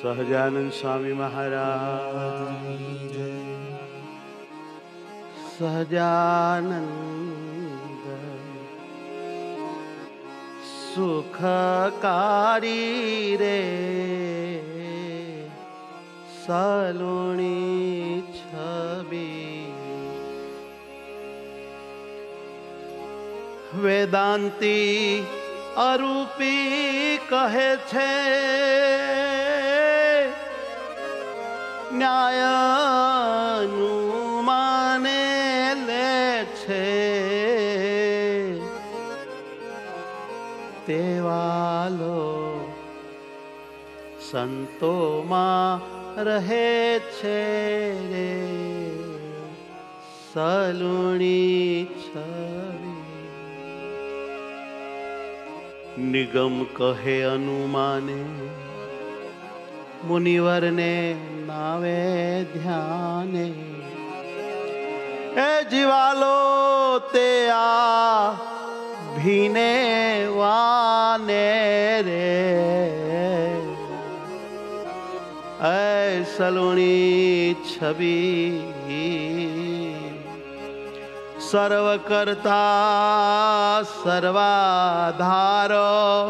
सहजानंद स्वामी महाराज जय। सहजानंद सुखकारी रे सलूणी छवि वेदांती अरूपी कहे छे न्यायनुमाने ले छे तेवालो संतो मां रहे छे रे सलूणी छवि निगम कहे अनुमाने मुनिवर ने नावे ध्याने ए जीवालो ते आ भीने वाने रे ऐ सलूणी छवि सर्वकर्ता सर्वाधारो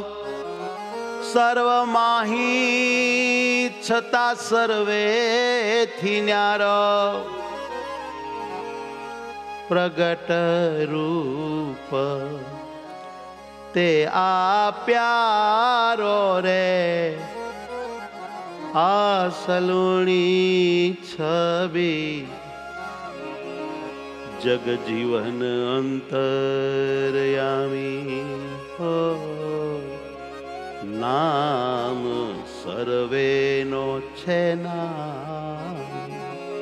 सर्वमाही छता सर्वे थी न्यारो प्रगट रूप ते आ प्यारो रे आ सलूणी छवि जग जीवन अंतरयामी हो नाम सर्वेनो छे नाम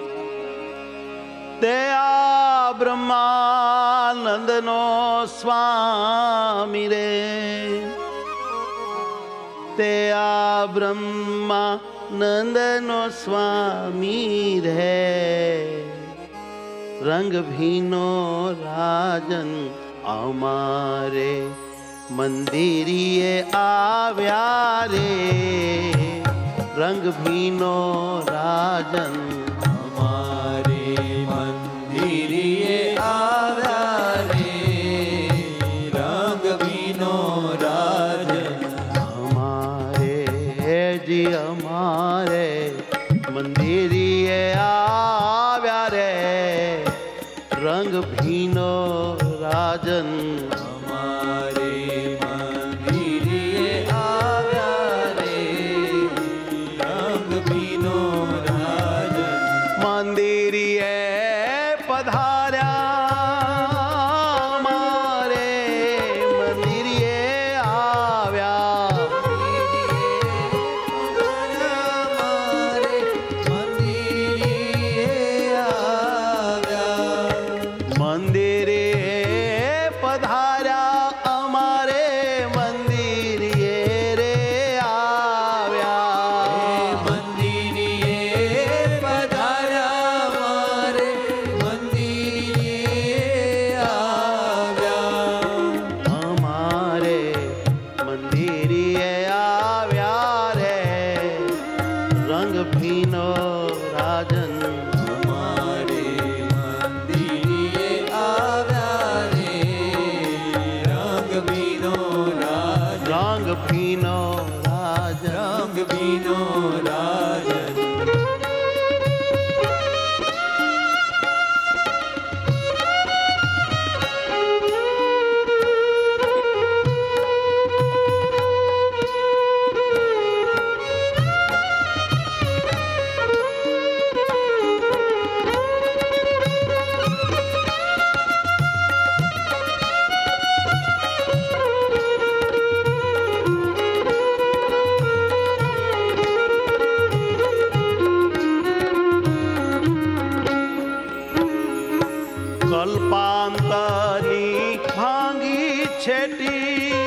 ते आ ब्रह्मानंद नो स्वामी रे ते आ ब्रह्मानंद नो स्वामी रे रंग भीनो राजन अमारे मंदिरिये आव्या रे रंग भीनो राजन हमारे मंदिरिये आव्या रे रंग भीनो राजन हमारे जी हमारे मंदिरिये आव्या रे रंग भीनो राजन हमारे मंदिरिये आव्या रे रंग भीनो राजन मंदिरिये पधार्या हमारे मंदिरिये आव्या हमारे मंदिरिये आव्या मंदिरे पधार्या अमारे मंदिरिये रे आव्या मंदिरिये पधार्या हमारे मंदिरिये आव्या हमारे मंदिरिये आव्या रे रंग भीनो राजन हमारे मंदिरिये आव्या रे रंग भीनो राजन रंग भीनो राजन रंग भीनो राजन कल्पांतरी भांगी छेटी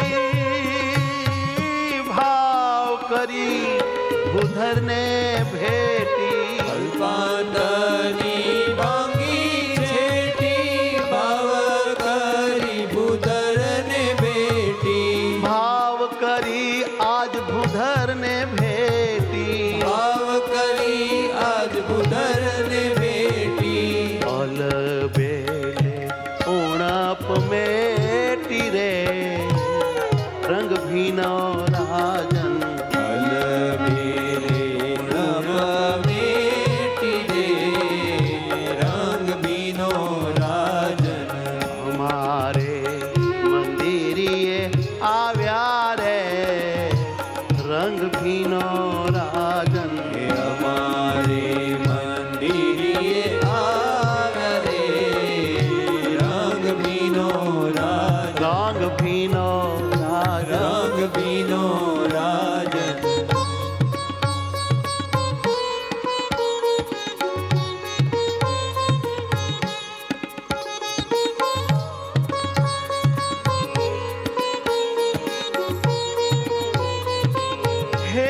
भाव करी भूधर ने भेटी कल्पांतरी भांगी छेटी भाव करी भूधर ने भेटी भाव करी आज भूधर ने भेटी ભીનો રાજન મેરે નવ મેટી દે રંગ ભીનો રાજન અમારે મંદિરીએ આવ્યા રે રંગ ભીનો રાજન અમારે મંદિરે આવ્યા રે રંગ ભીનો રાજ રંગ ભીનો રાજન રંગ ભીનો રાજન હે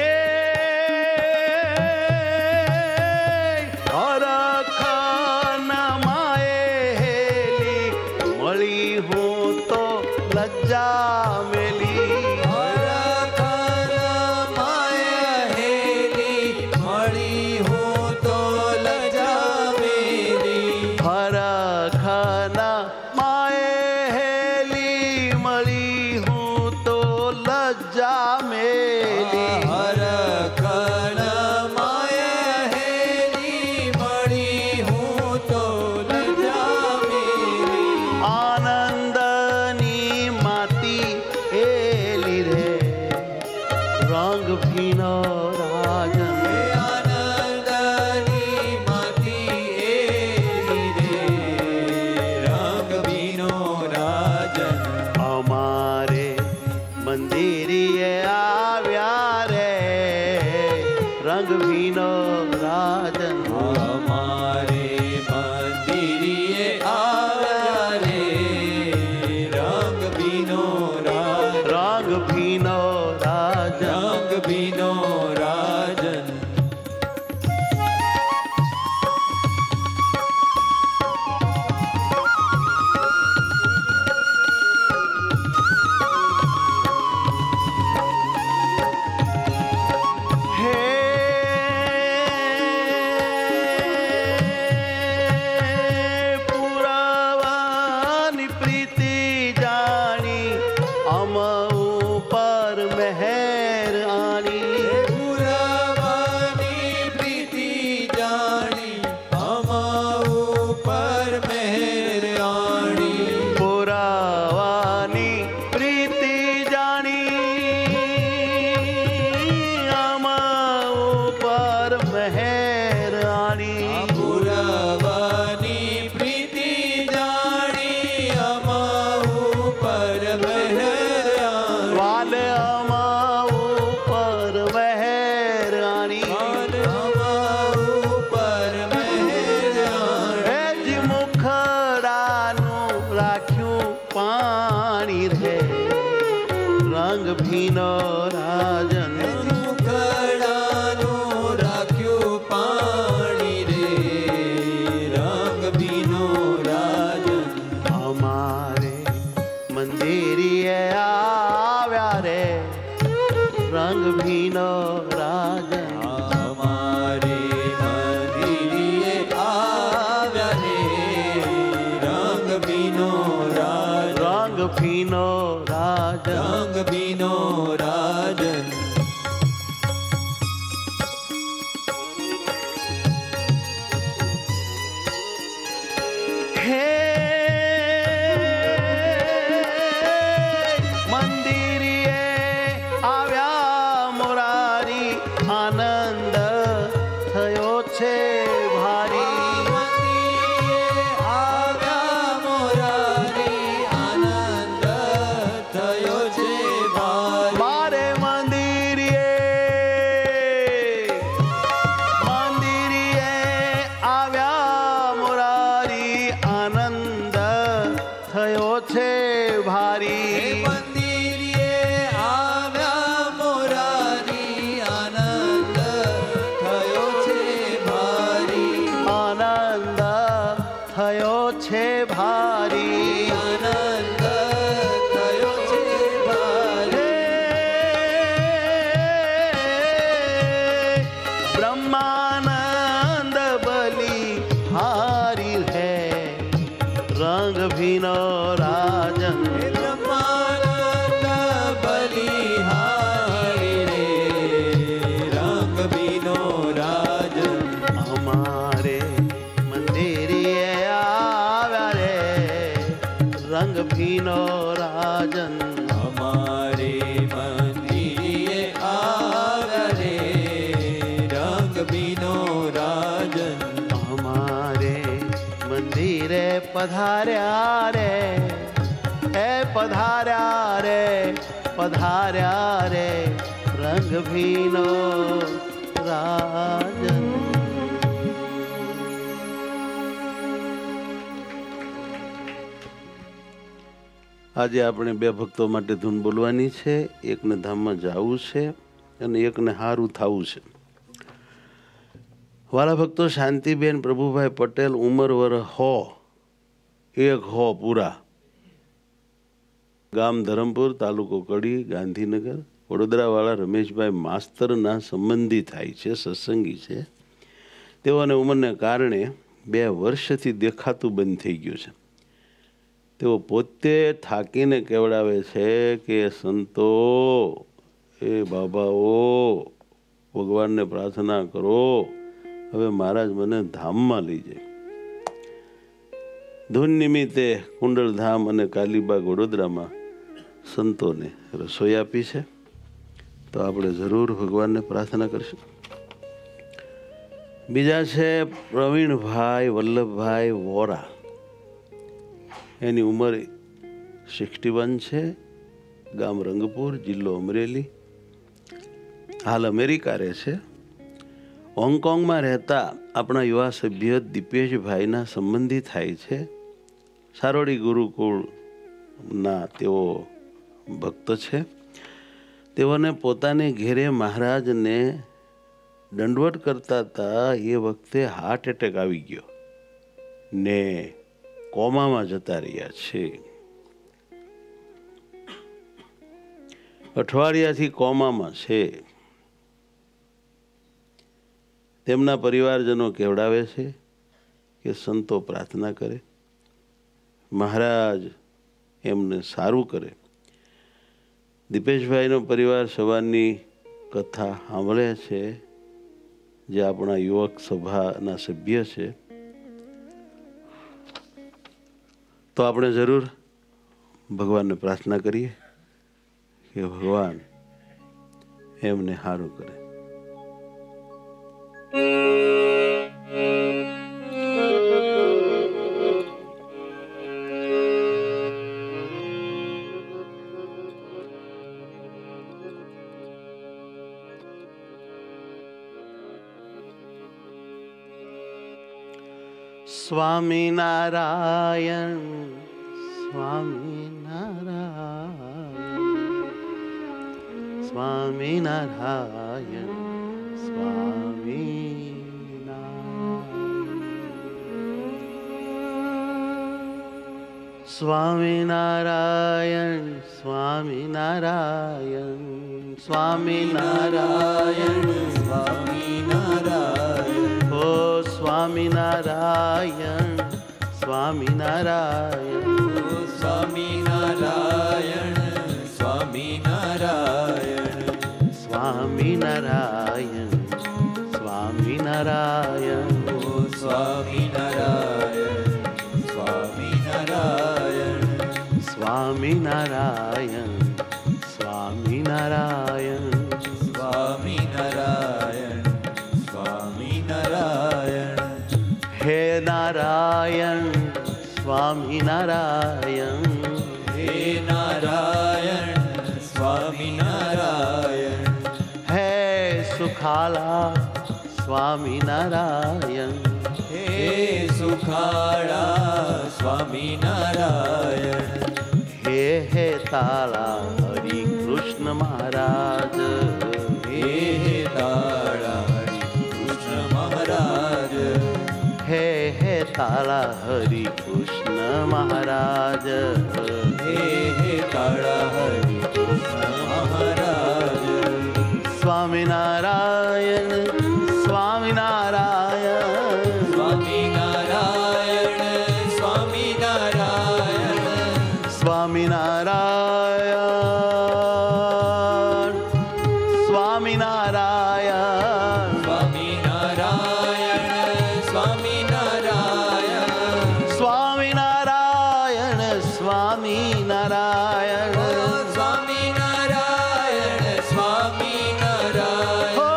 હરખના માએ હેલી મળી હું તો લજ્જા મેલી હરખર માય હેલી મળી હું તો લજા મેરી હરખના માએ હેલી મળી હું તો લજ્જા મેલી હરખર માય હેલી મળી હું તો લજા મેરી આનંદની માતી હેલી રે રંગ ભીનો રાજન આનંદની માતી એલી રે રંગ ભીનો રાજન અમારે મંદિરીએ આવ્યા રે રંગ ભીનો રાજન અમારે મંદિરે આવ્યા રે રંગ ભીનો રાજ રંગ ભીનો રાજન રંગ ભીનો રાજન હે પુરાવાની પ્રીતિ જાણી અમ ઉપર મહેર આની પુરાવાની પ્રીતિ જાણી અમા ઉપર મહેર આણી પુરાવાની પ્રીતિ જાણી અમ ઉપર મહેર આની પુરાવાની પ્રીતિ જાણી અમા ઉપર મહેર આણી વાલ અમ ઉપર મહેર આની અમા ઉપર મહેર આણી એ જ મુખડાનું રાખ્યું પાણી રે રંગ ભીનો રાજન મુખડાનું રાખ્યું પાણી રે રંગ ભીનો રાજન અમારે મંદિરીએ આવ્યા રે રંગ ભીનો રાજન અમારે મંદિરે આવ્યા રે રંગ ભીનો રાજ રંગ ભીનો રાજન રંગ ભીનો રાજન હે મંદિરીએ આવ્યા મોરારી આનંદ થયો છે ભારી મંદિરે આવ્યા મોરારી આનંદ થયો છે ભારી મારે પધાર્યા રે, એ પધાર્યા રે, પધાર્યા રે રંગ ભીનો રાજન. આજે આપણે બે ભક્તો માટે ધૂન બોલવાની છે. એકને ધામમાં જવું છે અને એકને હારું થવું છે. વાલા ભક્તો, શાંતિબેન પ્રભુભાઈ પટેલ, ઉંમર વર 100 પૂરા, ગામ ધરમપુર, તાલુકો કડી, ગાંધીનગર. વડોદરાવાળા રમેશભાઈ માસ્તરના સંબંધી થાય છે, સત્સંગી છે. તેઓને ઉંમરને કારણે 2 વર્ષથી દેખાતું બંધ થઈ ગયું છે. તેઓ પોતે થાકીને કહેવડાવે છે કે સંતો, એ બાબાઓ, ભગવાનને પ્રાર્થના કરો, હવે મહારાજ મને ધામમાં લઈ જાય. ધૂન નિમિત્તે કુંડલધામ અને કાલીબાગ વડોદરામાં સંતોને રસોઈ આપી છે. તો આપણે જરૂર ભગવાનને પ્રાર્થના કરીશું. બીજા છે પ્રવીણભાઈ વલ્લભભાઈ વોરા. એની ઉંમર 61 છે, ગામ રંગપુર, જિલ્લો અમરેલી. હાલ અમેરિકા રહે છે. હોંગકોંગમાં રહેતા આપણા યુવા સભ્ય દીપેશભાઈના સંબંધી થાય છે. સારોડી ગુરુકુળના તેઓ ભક્ત છે. તેઓને પોતાની ઘેરે મહારાજને દંડવટ કરતા હતા એ વખતે હાર્ટ એટેક આવી ગયો ને કોમામાં જતા રહ્યા છે. અઠવાડિયાથી કોમામાં છે. તેમના પરિવારજનો કહેવડાવે છે કે સંતો પ્રાર્થના કરે, મહારાજ એમને સારું કરે. દીપેશભાઈનો પરિવાર સવારની કથા સાંભળે છે, જે આપણા યુવક સભાના સભ્ય છે. તો આપણે જરૂર ભગવાનને પ્રાર્થના કરીએ કે ભગવાન એમને સારું કરે. સ્વામિનારાયણ, સ્વામિનારાયણ, સ્વામિનારાયણ, સ્વામિનારાયણ, સ્વામિનારાયણ, સ્વામિનારાયણ, સ્વામિનારાયણ, ઓ સ્વામિનારાયણ, સ્વામિનારાયણ, સ્વામિનારાયણ, સ્વામિનારાયણ, સ્વામિનારાયણ, સ્વામિનારાયણ, સ્વામિનારાયણ, સ્વામિનારાયણ, સ્વામિનારાયણ, સ્વામિનારાયણ, સ્વામિનારાયણ, સ્વામિનારાયણ, હે નારાયણ, સ્વામિનારાયણ, હે નારાયણ, સ્વામિનારાયણ, હે સુખાલા, સ્વામિનારાયણ, હે સુખાળા, સ્વામિનારાયણ, હે તાલા હરિ કૃષ્ણ મહારાજ, હે તાળા હરિ કૃષ્ણ મહારાજ, હે તાલા હરિ કૃષ્ણ મહારાજ, હે તાળા હરિ કૃષ્ણ મહારાજ, સ્વામિનારાયણ, સ્વામિનારાયણ, સ્વામિનારાયણ, સ્વામિનારાયણ, સ્વામિનારાયણ, સ્વામિનારાયણ, સ્વામિનારાયણ, સ્વામિનારાયણ, સ્વામિનારાયણ, સ્વામિનારાયણ, સ્વામિનારાયણ, સ્વામિનારાયણ, હો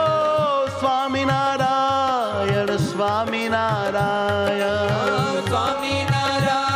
સ્વામિનારાયણ, સ્વામિનારાયણ, સ્વામિનારાયણ,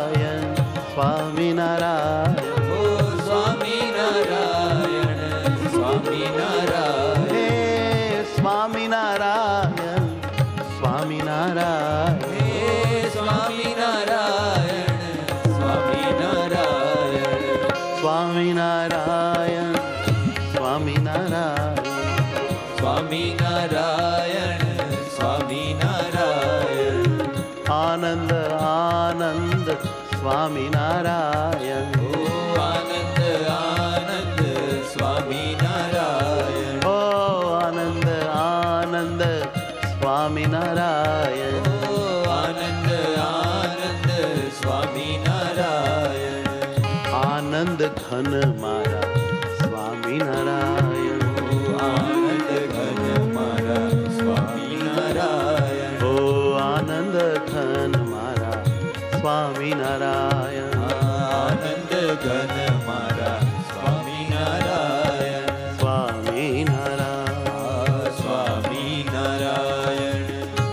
સ્વામિનારાયણ ઓ સ્વામિનારાયણ સ્વામિનારાયણ હે સ્વામિનારાયણ સ્વામિનારાયણ હે સ્વામિનારાયણ સ્વામિનારાયણ સ્વામિનારાયણ સ્વામિનારાયણ સ્વામિનારાયણ સ્વામિનારાયણ આનંદ આનંદ સ્વામિનારાયણ ઓ આનંદ આનંદ સ્વામિનારાયણ ઓ આનંદ આનંદ સ્વામિનારાયણ ઓ આનંદ આનંદ સ્વામિનારાયણ આનંદ ઘન મારા સ્વામિનારાયણ ઓ આનંદ ઘન મારા સ્વામિનારાયણ ઓ આનંદ ઘન મારા સ્વામિનારાયણ આનંદ ઘન મારા સ્વામિનારાયણ સ્વામિનારાયણ સ્વામિનારાયણ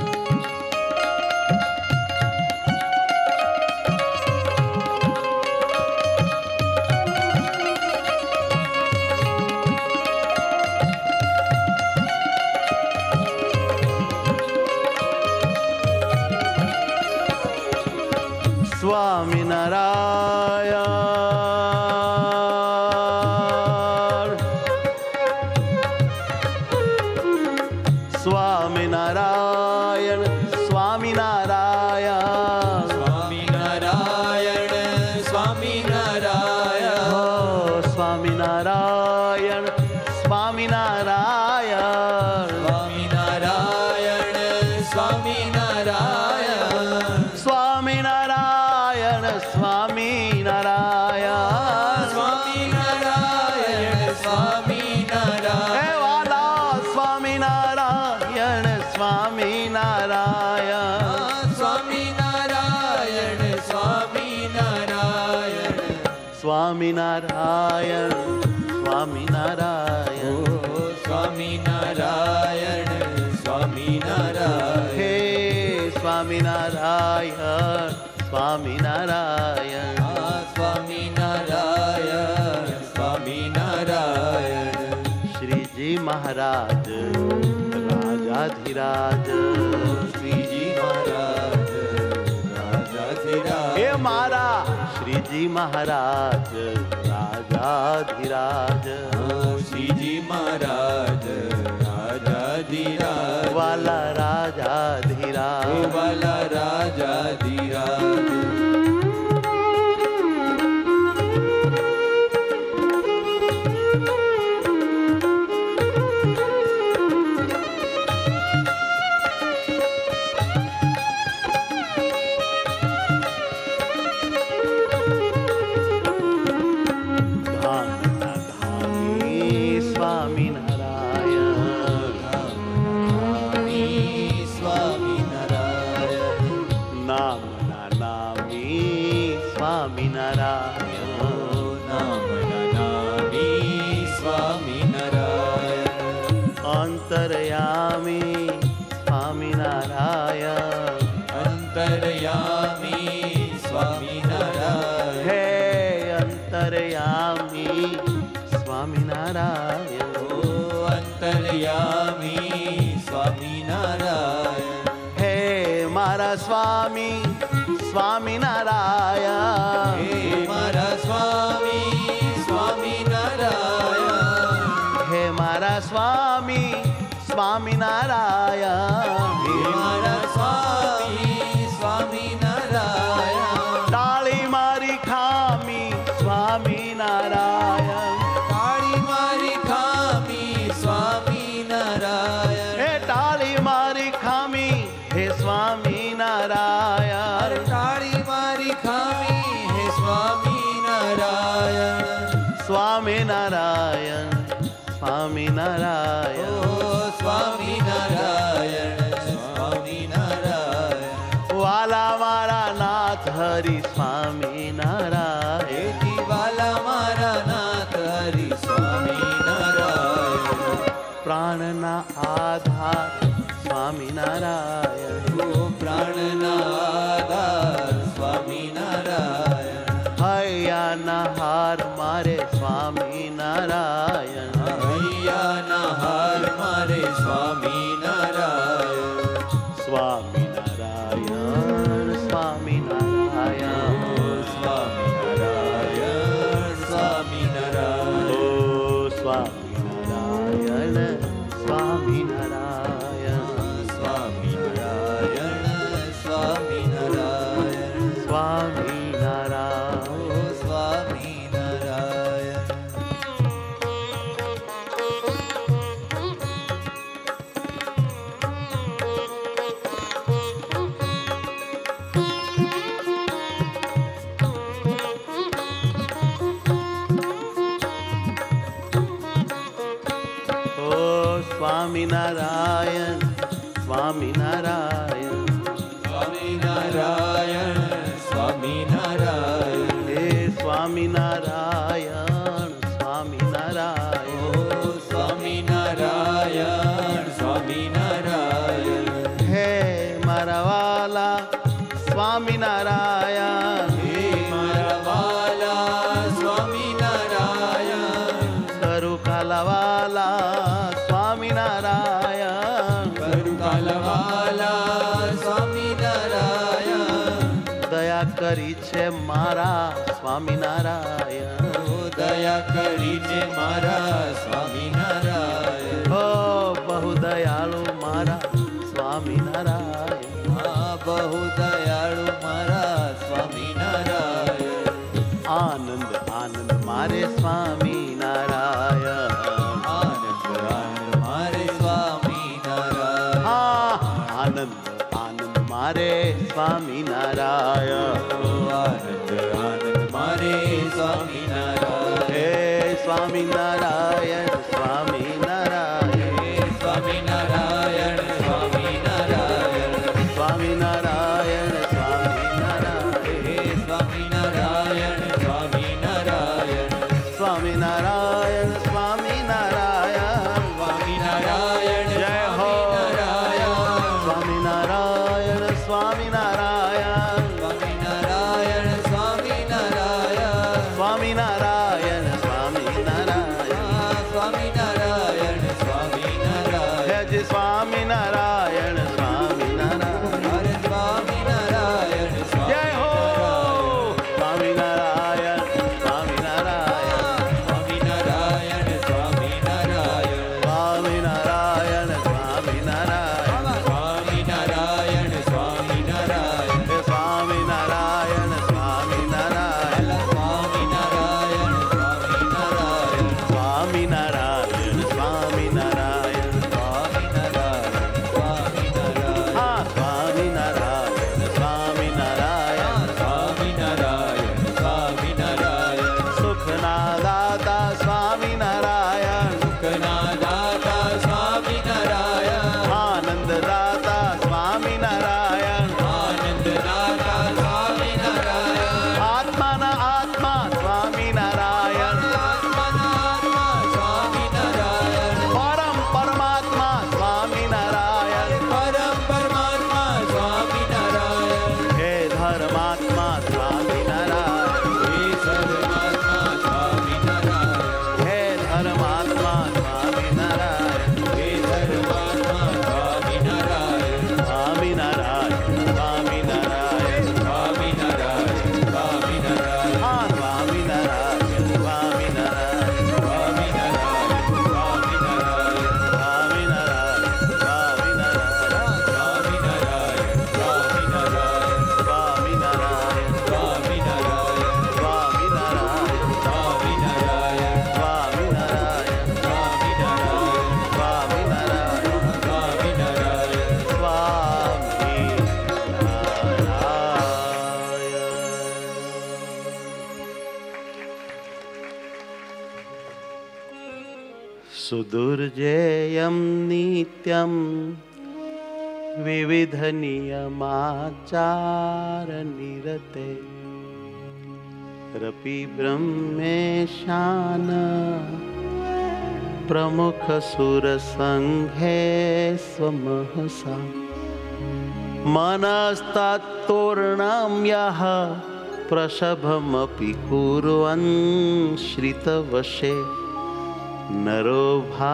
સ્વામિનારાયણ સ્વામિનારાયણ સ્વામિનારાયણ સ્વામિનારાયણ સ્વામિનારાયણ સ્વામિનારાયણ સ્વામિનારાયણ સ્વામિનારાયણ સ્વામિનારાયણ સ્વામિનારાયણ સ્વામિનારાયણ સ્વામિનારાયણ સ્વામિનારાયણ હે વાલા સ્વામિનારાયણ સ્વામિનારાયણ સ્વામિનારાયણ સ્વામિનારાયણ સ્વામિનારાયણ સ્વામિનારાયણ ઓ સ્વામિનારાયણ સ્વામિનારાયણ હે સ્વામિનારાયણ સ્વામિનારાયણ સ્વામિનારાયણ સ્વામિનારાયણ શ્રીજી મહારાજ રાજાધિરાજ શ્રીજી મહારાજ રાજાધિરાજ હે મારા શ્રીજી મહારાજ રાજાધિરાજ શ્રીજી મહારાજ રાજાધિરાજ વાલા રાજાધિરાજ વાલા રાજાધિરાજ ધામના ધામી સ્વામિનારાયણ સ્વામિનારાયણ નામના નામી સ્વામિનારાયણ નામના નામી સ્વામિનારાયણ અંતરયામી સ્વામિનારાયણ અંતર્યામી સ્વામિનારાયણ હે અંતરયામી સ્વામિનારાયણ ઓ અંતર્યામી સ્વામિનારાયણ હે મારા સ્વામી સ્વામિનારાયણ હે મારા સ્વામી સ્વામિનારાયણ હે મારા સ્વામી સ્વામિનારાયણ હે મારા સ્વામી સ્વામિનારાયણ ટાળી મારી ખામી સ્વામિનારાયણ કાળી મારી ખામી સ્વામિનારાયણ હે ટાળી મારી ખામી હે સ્વામિનારાયણ કાળી મારી ખામી હે સ્વામિનારાયણ સ્વામિનારાયણ સ્વામિનારાયણ ઓ સ્વામિનારાયણ સ્વામિનારાયણ વાલા મારા નાથ હરિ સ્વામિનારાયણ એથી વાલા મારા નાથ હરિ સ્વામિનારાયણ પ્રાણના આધાર સ્વામિનારાયણ ઓ પ્રાણના આધાર સ્વામિનારાયણ હૈયાના હાર મારે સ્વામી નારાયણ. હૈયાના હાર મારે સ્વામી નારાયણ. સ્વામી નારાયણ સ્વામી નારાયણ સ્વામી નારાયણ સ્વામી નારાયણ. ઓ સ્વામી નારાયણ સ્વામી નારાયણ સ્વામી નારાયણ સ્વામી નારાયણ. સ્વામી નારાયણ. ઓ સ્વામી નારાયણ. ઓ સ્વામી નારાયણ સ્વામી નારાયણ સ્વામી નારાયણ સ્વામી નારાયણ. હે સ્વામી નારાયણ સ્વામી નારાયણ. ઓ સ્વામી નારાયણ સ્વામી નારાયણ. હે મારા વાલા સ્વામી નારાયણ. હે મારા વાલા સ્વામી નારાયણ. કરું કાલાવાલા સ્વામી નારાયણ. કરુકાલવાલા સ્વામી નારાયણ. દયા કરી છે મારા સ્વામી નારાયણ. ઓ દયા કરીને મારા સ્વામી નારાયણ. ઓ બહુ દયાળુ મારા સ્વામી નારાયણ. આ બહુ દયાળુ મારા સ્વામી નારાયણ. આનંદ આનંદ મારે સ્વામી નારાયણ. આનંદ આનંદ મારે સ્વામી નારાયણ. હા આનંદ આનંદ મારે સ્વામી નારાયણ. ઓ આનંદ આનંદ મારે સ્વામી નારાયણ. હે સ્વામી નારાયણ સ્વામી નારાયણ હે સ્વામી નારાયણ સ્વામી નારાયણ. સ્વામી નારાયણ સ્વામી નારાયણ હે સ્વામી નારાયણ સ્વામી નારાયણ. સ્વામી નારાયણ સ્વામી નારાયણ સ્વામી નારાયણ જય હો. સ્વામી નારાયણ. સ્વામી નારાયણ સ્વામી નારાયણ સ્વામી નારાયણ સ્વામી નારાયણ. સ્વામી નારાયણ સ્વામી નારાયણ સ્વામી નારાયણ સ્વામી નારાયણ. હે જી સ્વામી નારાયણ સ્વામી નારાયણ હરે સ્વામી નારાયણ જય હો. સ્વામી નારાયણ. સ્વામી નારાયણ સ્વામી નારાયણ સ્વામી નારાયણ સ્વામી નારાયણ. સ્વામી નારાયણ સ્વામી નારાયણ સ્વામી નારાયણ સ્વામી નારાયણ. હે સ્વામી નારાયણ સ્વામી નારાયણ સ્વામી નારાયણ સ્વામી નારાયણ. સ્વામી નારાયણ સ્વામી નારાયણ સ્વામી નારાયણ સ્વામી નારાયણ. હા સ્વામી નારાયણ સ્વામી નારાયણ સ્વામી નારાયણ સ્વામી નારાયણ. સુખના દાતા સ્વામી નારાયણ સુખના દાતા સ્વામી નારાયણ. આનંદ દાતા સ્વામી નારાયણ આનંદ દાતા સ્વામી નારાયણ. આત્માના આત્મા સ્વામી નારાયણ આત્માના આત્મા સ્વામી નારાયણ. પરમ પરમાત્મા સ્વામી નારાયણ પરમ પરમાત્મા સ્વામી નારાયણ. હે ધર્માત્મા સ્વામી નારાયણ હે સર્વાત્મા સ્વામી નારાયણ. હે ધર્માત્મા સ્વામી નારાયણ હે સર્વાત્મા સ્વામી નારાયણ. સ્વામી નારાયણ સ્વામી નારાયણ સ્વામી નારાયણ સ્વામી નારાયણ. હા સ્વામી નારાયણ સ્વામી નારાયણ સ્વામી નારાયણ સ્વામી નારાયણ. સ્વામી નારાયણ સ્વામી નારાયણ સ્વામી નારાયણ સ્વામી નારાયણ. સ્વામી નારાયણ સ્વામી નારાયણ સ્વામી નારાયણ સ્વામી નારાયણ. સ્વામી નારાયણ સ્વામી નારાયણ સ્વામી નારાયણ સ્વામી નારાયણ. સુદુર્જેયમ નિત્યમ વિવિધ નિયમાચાર નિરતે રપિ બ્રહ્મેશાન પ્રમુખ સુર સંઘે સ્વમહસા મનસ્તોર્ણમ યહ प्रसभमपि कुर्वन् श्रितवशे नरो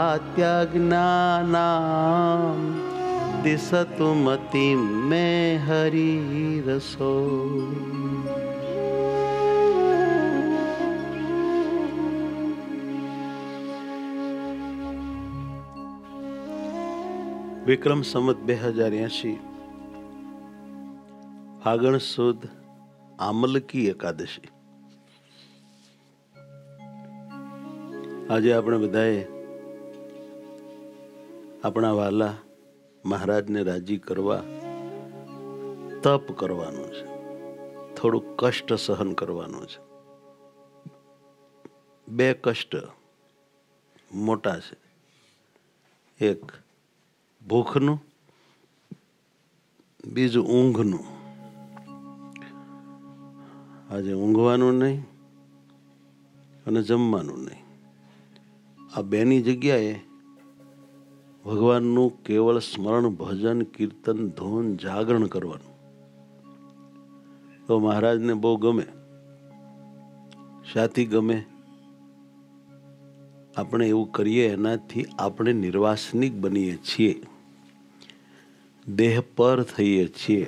भात्यज्ञानां दिशतु मतिं मे हरिरसो। વિક્રમ સંવત 2080 ફાગણ સુદ આમલકી એકાદશી. આજે આપણે બધાએ આપણા વાલા મહારાજને રાજી કરવા તપ કરવાનું છે, થોડું કષ્ટ સહન કરવાનું છે. બે કષ્ટ મોટા છે, એક ભૂખનું, બીજું ઊંઘનું. આજે ઊંઘવાનું નહીં અને જમવાનું નહીં. આ બેની જગ્યાએ ભગવાનનું કેવળ સ્મરણ, ભજન, કીર્તન, ધૂન, જાગરણ કરવાનું. તો મહારાજને બહુ ગમે. શાથી ગમે? આપણે એવું કરીએ એનાથી આપણે નિર્વાસનિક બનીએ છીએ, દેહ પર થઈએ છીએ,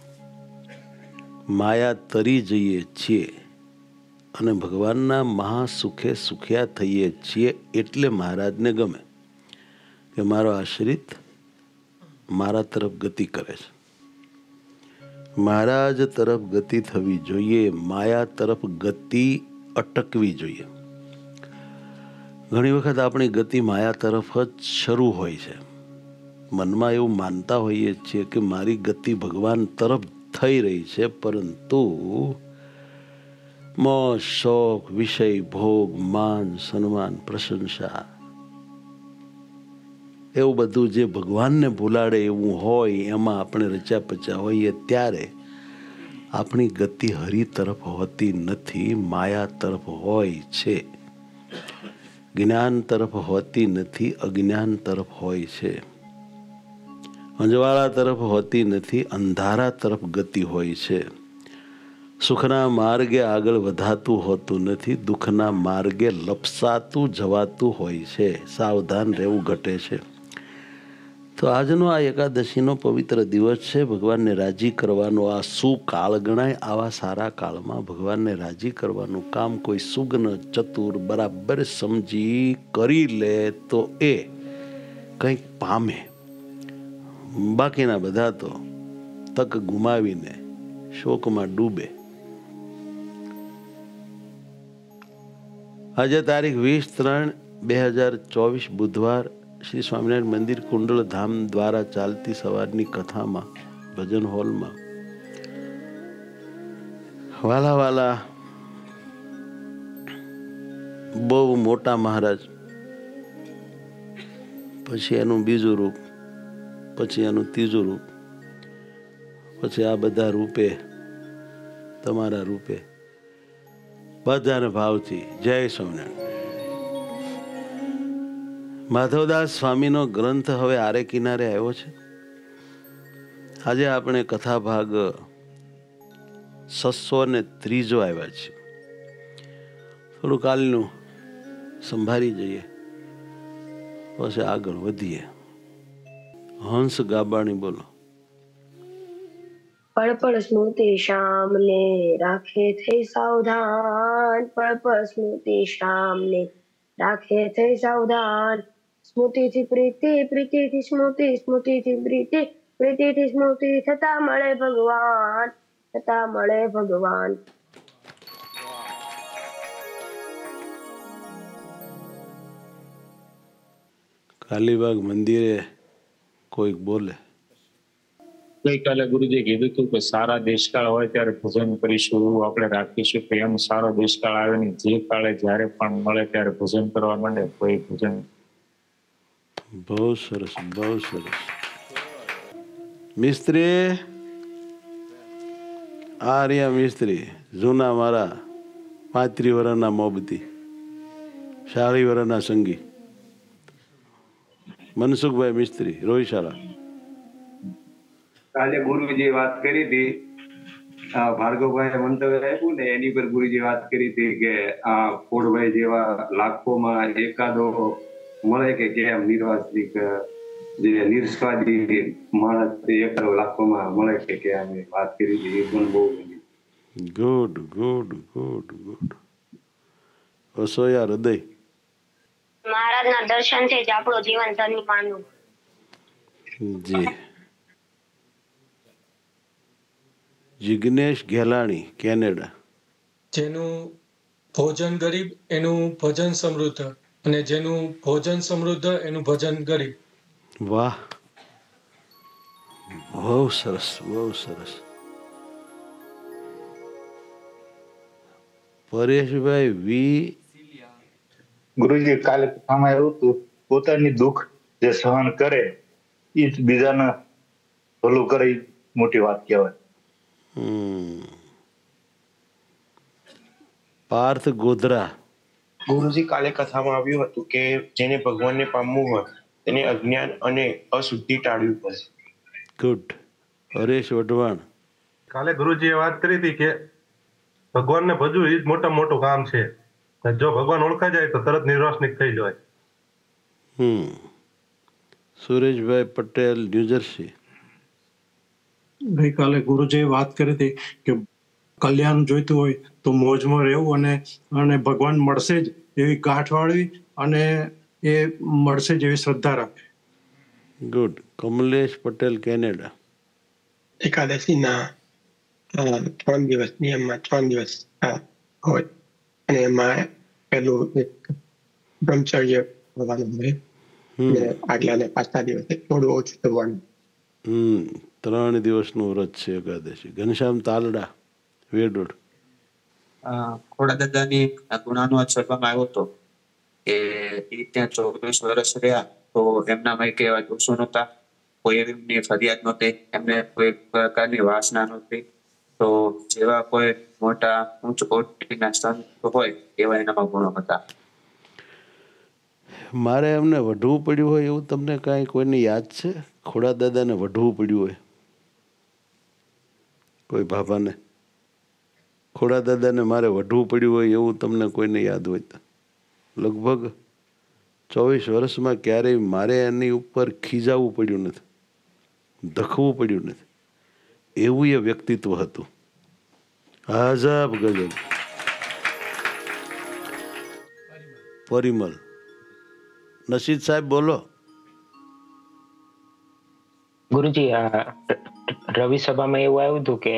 માયા તરી જઈએ છીએ અને ભગવાનના મહાસુખે સુખ્યા થઈએ છીએ. એટલે મહારાજને ગમે કે મારો આશ્રિત મારા તરફ ગતિ કરે છે. મહારાજ તરફ ગતિ થવી જોઈએ, માયા તરફ ગતિ અટકવી જોઈએ. ઘણી વખત આપણી ગતિ માયા તરફ જ શરૂ હોય છે. મનમાં એવું માનતા હોઈએ છીએ કે મારી ગતિ ભગવાન તરફ થઈ રહી છે, પરંતુ મોજ શોખ, વિષય ભોગ, માન સન્માન, પ્રશંસા, એવું બધું જે ભગવાનને ભૂલાડે એવું હોય એમાં આપણે રચ્યા પચ્યા હોઈએ ત્યારે આપણી ગતિ હરિ તરફ હોતી નથી, માયા તરફ હોય છે. જ્ઞાન તરફ હોતી નથી, અજ્ઞાન તરફ હોય છે. અંજવાળા તરફ હોતી નથી, અંધારા તરફ ગતિ હોય છે. સુખના માર્ગે આગળ વધાતું હોતું નથી, દુઃખના માર્ગે લપસાતું જવાતું હોય છે. સાવધાન રહેવું ઘટે છે. તો આજનો આ એકાદશીનો પવિત્ર દિવસ છે. ભગવાનને રાજી કરવાનો આ સુકાળ ગણાય. આવા સારા કાળમાં ભગવાનને રાજી કરવાનું કામ કોઈ સુગ્ન, ચતુર, બરાબર સમજી કરી લે તો એ કંઈક પામે. બાકીના બધા તો તક ગુમાવીને શોકમાં ડૂબે. આજે તારીખ 20/3/2024 બુધવાર શ્રી સ્વામિનારાયણ મંદિર કુંડળ ધામ દ્વારા ચાલતી સવારની કથામાં ભજન હોલમાં વાલા વાલા બહુ મોટા મહારાજ, પછી એનું બીજું રૂપ, પછી એનું ત્રીજું રૂપ, પછી આ બધા રૂપે, તમારા રૂપે, બધાને ભાવથી જય સ્વામિનારાયણ. માધવદાસ સ્વામીનો ગ્રંથ હવે આરે કિનારે આવ્યો છે. આજે આપણે કથા ભાગ 603 આવ્યા છે. થોડું કાલનું સંભાળી જઈએ, પછી આગળ વધીએ. હંસ ગાબાણી બોલો. પળપળ સ્મૃતિ શામને રાખે થઈ સાવધાન, પળપળ સ્મૃતિ શામને રાખે થઈ સાવધાન. સ્મૃતિથી પ્રીતિ, પ્રીતિથી સ્મૃતિ, સ્મૃતિથી પ્રીતિ, પ્રીતિથી સ્મૃતિ, થતા મળે ભગવાન, થતા મળે ભગવાન. કાલીબાગ મંદિરે કોઈક બોલે. ગઈકાલે ગુરુજી કીધું હતું કે સારા દેશકાળ હોય ત્યારે ભજન કરીશું, આપણે રાખીશું. કે એમ સારો દેશકાળ આવે નહીં, જે કાળે જ્યારે પણ મળે ત્યારે ભજન કરવા માંડે કોઈ ભજન. બહુ સરસ, બહુ સરસ. મિસ્ત્રી, આ રહ્યા મિસ્ત્રી, જૂના મારા 35 વર્ષના મોબતી, 40 વર્ષના સંગી, મનસુખભાઈ મિસ્ત્રી, રોહિશાળા. કાલે ગુરુજી વાત કરી હતી ભાર્ગવભાઈ મંતવ્ય આપ્યું ને એની પર ગુરુજી વાત કરી હતી કે આ ફોડભાઈ જેવા લાખોમાં એકાદો મળે કે કેમ નિર્વાસિક જે નિર્સ્વાદી માણસ એકાદો લાખોમાં મળે કે કેમ વાત કરી હતી. એ પણ બહુ good good good good. Vasoya Hriday. મહારાજના દર્શનથી જ આપણું જીવન ધન્યમાનું. જી. જિગ્નેશ ઘેલાણી, કેનેડા. જેનું ભોજન ગરીબ એનું ભજન સમૃદ્ધ, અને જેનું ભોજન સમૃદ્ધ એનું ભજન ગરીબ. વાહ, બહુ સરસ, બહુ સરસ. પરેશભાઈ વી. ગુરુજી કાલે કથામાં એવું હતું, પોતાની દુઃખ જે સહન કરે એ જ બીજાને ભલું કરે, એ મોટી વાત કહેવાય. પાર્થ ગોધરા. ગુરુજી કાલે કથામાં આવ્યું હતું કે જેને ભગવાનને પામવું હોય તેને અજ્ઞાન અને અશુદ્ધિ ટાળવી પડે. ગુડ. હરેશ વઢવાણ. કાલે ગુરુજીએ વાત કરી હતી કે ભગવાનને ભજવું એ જ મોટામાં મોટું કામ છે. જો ભગવાન ઓળખાઈ જાય તો તરત નિર્વાસનિક થઈ જાય. સુરેશભાઈ પટેલ, ન્યુજર્સી. ગઈકાલે ગુરુજીએ વાત કરી હતી કે કલ્યાણ જોઈતું હોય તો મોજમાં રહેવું, અને ભગવાન મળશે જ એવી ગાંઠ વાળવી, અને એ મળશે જ એવી શ્રદ્ધા રાખવી. ગુડ. કમલેશ પટેલ, કેનેડા. એકાદશીના 3 દિવસ નિયમમાં 3 દિવસ હોય, અને એમાં પેલું એક બ્રહ્મચર્ય કરવાનું હોય, આગલા ને 5 દિવસે થોડું ઓછું કરવાનું. 3 દિવસનું વ્રત છે એકાદશી. ઘનશ્યામ તાલડા, વેડોડ. ખોડા દાદાની ગુનાનો ચડવામાં આવ્યો હતો કે એ ત્યાં 24 વર્ષ રહ્યા, તો એમનામાં એક એવા દોષો નહોતા, કોઈ એમની ફરિયાદ નહોતી, એમને કોઈ પ્રકારની વાસના નહોતી. તો જેવા કોઈ મોટા ઉચ્ચ કોટીના સંત હોય એવા એનામાં ગુણો હતા. મારે એમને વઢવું પડ્યું હોય એવું તમને કાંઈ કોઈને યાદ છે? ખોડા દાદાને વઢવું પડ્યું હોય કોઈ ભાભાને? ખોડા દાદાને મારે વઢવું પડ્યું હોય એવું તમને કોઈને યાદ હોય તો? લગભગ 24 વર્ષમાં ક્યારેય મારે એની ઉપર ખીજાવવું પડ્યું નથી, ધખવું પડ્યું નથી. એવું એ વ્યક્તિત્વ હતું. આઝાબ ગજબ. પરિમલ. નસીદ સાહેબ બોલો. ગુરુજી, રવિ સભામાં એવું આવ્યું હતું કે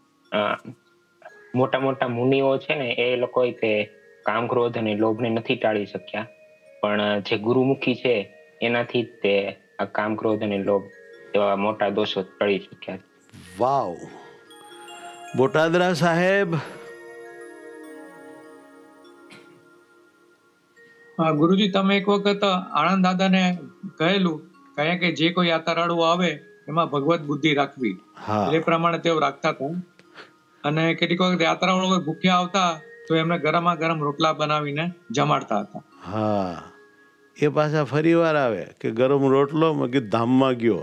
મોટા મોટા મુનિઓ છે ને એ લોકો તે કામ, ક્રોધ અને લોભને નથી ટાળી શક્યા, પણ જે ગુરુમુખી છે એનાથી તે આ કામ, ક્રોધ અને લોભ એવા મોટા દોષો ટાળી શક્યા. વાવ. બોટાદરા સાહેબ. ગુરુજી, તમે એક વખત આણંદ દાદાને કહેલું કે જે કોઈ યાત્રાળુ આવે એમાં ભગવત બુદ્ધિ રાખવી, એ પ્રમાણે તેઓ રાખતા હતા. અને કેટલીક વખત યાત્રાળુ ભૂખ્યા આવતા તો એમને ગરમા ગરમ રોટલા બનાવીને જમાડતા હતા. હા, એ પાછા ફરી વાર આવે કે ગરમ રોટલો મગી ધામમાં ગયો.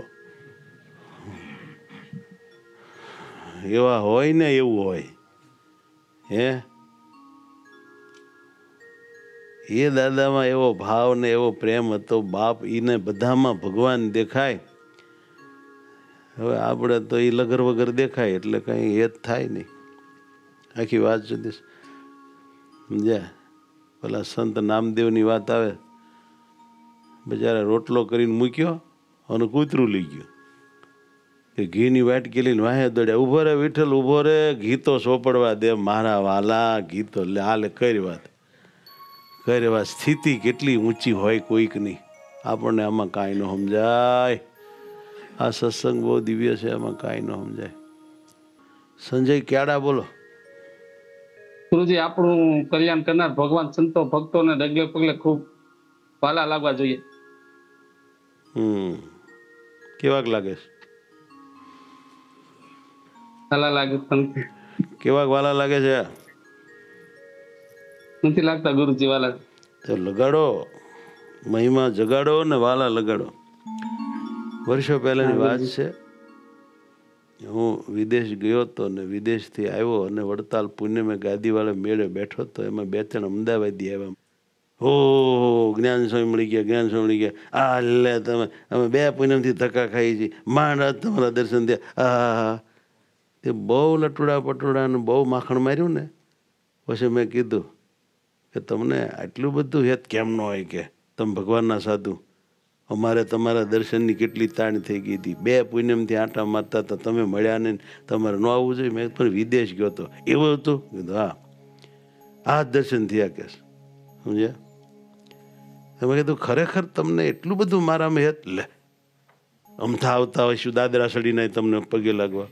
એવા હોય ને, એવું હોય. હે, એ દાદામાં એવો ભાવ ને એવો પ્રેમ હતો. બાપ એને બધામાં ભગવાન દેખાય. હવે આપણે તો એ લગર વગર દેખાય એટલે કઈ એ જ થાય નહીં. આખી વાત સુધી સમજ્યા? પેલા સંત નામદેવની વાત આવે, બિચારા રોટલો કરીને મૂક્યો અને કૂતરું લઈ ગયું. કે ઘીની વાટકી લઈને વાહે દોડ્યા. ઉભો રે વિઠ્ઠલ, ઉભો રે, ઘી તો સોપડવા દે મારા વાલા, ઘી તો હાલે. કઈ વાત, કઈ વાત. સ્થિતિ કેટલી ઊંચી હોય કોઈકની, આપણને આમાં કાંઈ ન સમજાય. આ સત્સંગ બહુ દિવ્ય છે, આમાં કાંઈ ન સમજાય. સંજય ક્યાડા, બોલો. ગુરુજી, આપણું કલ્યાણ કરનાર ભગવાન સંતો ભક્તોને ડગલે પગલે ખૂબ વાલા લાગવા જોઈએ. કેવાક લાગે છે? વાલા લાગે. કેવાક વાલા લાગે છે? નથી લાગતા ગુરુજી વાલા. તો લગાડો, મહિમા જગાડો ને વાલા લગાડો. વર્ષો પહેલાની વાત છે. હું વિદેશ ગયો હતો ને વિદેશથી આવ્યો અને વડતાલ પુણ્યમે ગાદીવાળા મેળે બેઠો હતો. એમાં 2-3 અમદાવાદી આવ્યા. હો જ્ઞાન સ્વામી મળી ગયા, જ્ઞાન સ્વામી મળી ગયા. આ લે તમે, અમે 2 પૂનમથી ધક્કા ખાઈ છીએ, માંડ આજ તમારા દર્શન થયા. આ તે બહુ લટુડા પટુડા ને બહુ માખણ માર્યું ને. પછી મેં કીધું કે તમને આટલું બધું હેત કેમ ન હોય કે તમે ભગવાનના સાધુ. અમારે તમારા દર્શનની કેટલી તાણ થઈ ગઈ હતી. 2 પૂનમથી આંટા મારતા હતા, તમે મળ્યા નહીં, તમારે ન આવવું જોઈએ. મેં પણ વિદેશ ગયો હતો. એવું હતું? કીધું હા, આ દર્શન થયા કે સમજ્યા. તમે કીધું ખરેખર તમને એટલું બધું મારામાં હેત? લે અમથા આવતા હોય શું દાદરા સડીને તમને પગે લાગવા?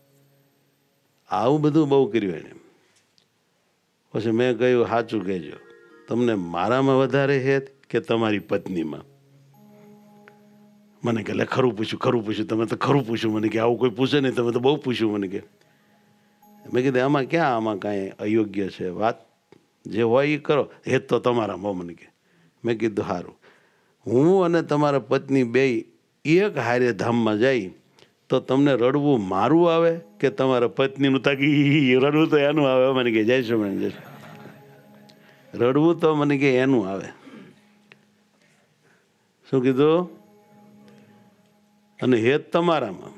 આવું બધું બહુ કર્યું એને. પછી મેં કહ્યું સાચું કહેજો, તમને મારામાં વધારે હેત કે તમારી પત્નીમાં? મને કે લે ખરું પૂછ્યું, તમે તો ખરું પૂછ્યું. મને કે આવું કોઈ પૂછે નહીં, તમે તો બહુ પૂછ્યું. મને કે મેં કીધું આમાં ક્યાં, આમાં કાંઈ અયોગ્ય છે વાત? જે હોય એ કરો, હેત તો તમારામાં. મને કે મેં કીધું સારું, હું અને તમારા પત્ની 2 એક હારે ધામમાં જાય તો તમને રડવું મારું આવે કે તમારા પત્નીનું? તાકી રડવું તો એનું આવે. મને કે જય સ્વામિનારાયણ, જય રડવું તો મને કે એનું આવે. શું કીધું? અને હેત તમારામાં.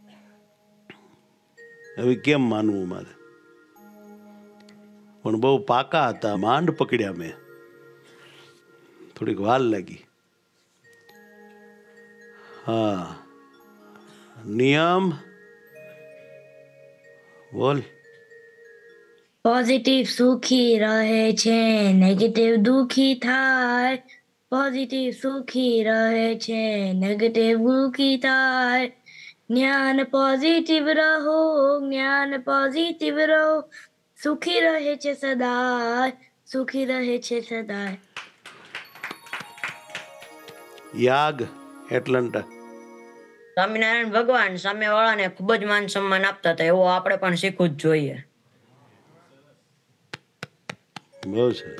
હવે કેમ માનવું મારે? પણ બહુ પાકા હતા, માંડ પકડ્યા મેં. થોડીક વાર લાગી. હા, નિયમ બોલ. પોઝિટિવ સુખી રહે છે, નેગેટિવ દુખી થાય. પોઝિટિવ સુખી રહે છે, નેગેટિવ દુખી થાય. જ્ઞાન પોઝિટિવ રહો, જ્ઞાન પોઝિટિવ રહો. સુખી રહે છે સદાય, સુખી રહે છે સદાય. યાગ એટલંટા. સ્વામિનારાયણ ભગવાન સામેવાળાને ખૂબ જ માન સન્માન આપતા હતા. એવું આપણે પણ શીખવું જ જોઈએ. બહુ છે.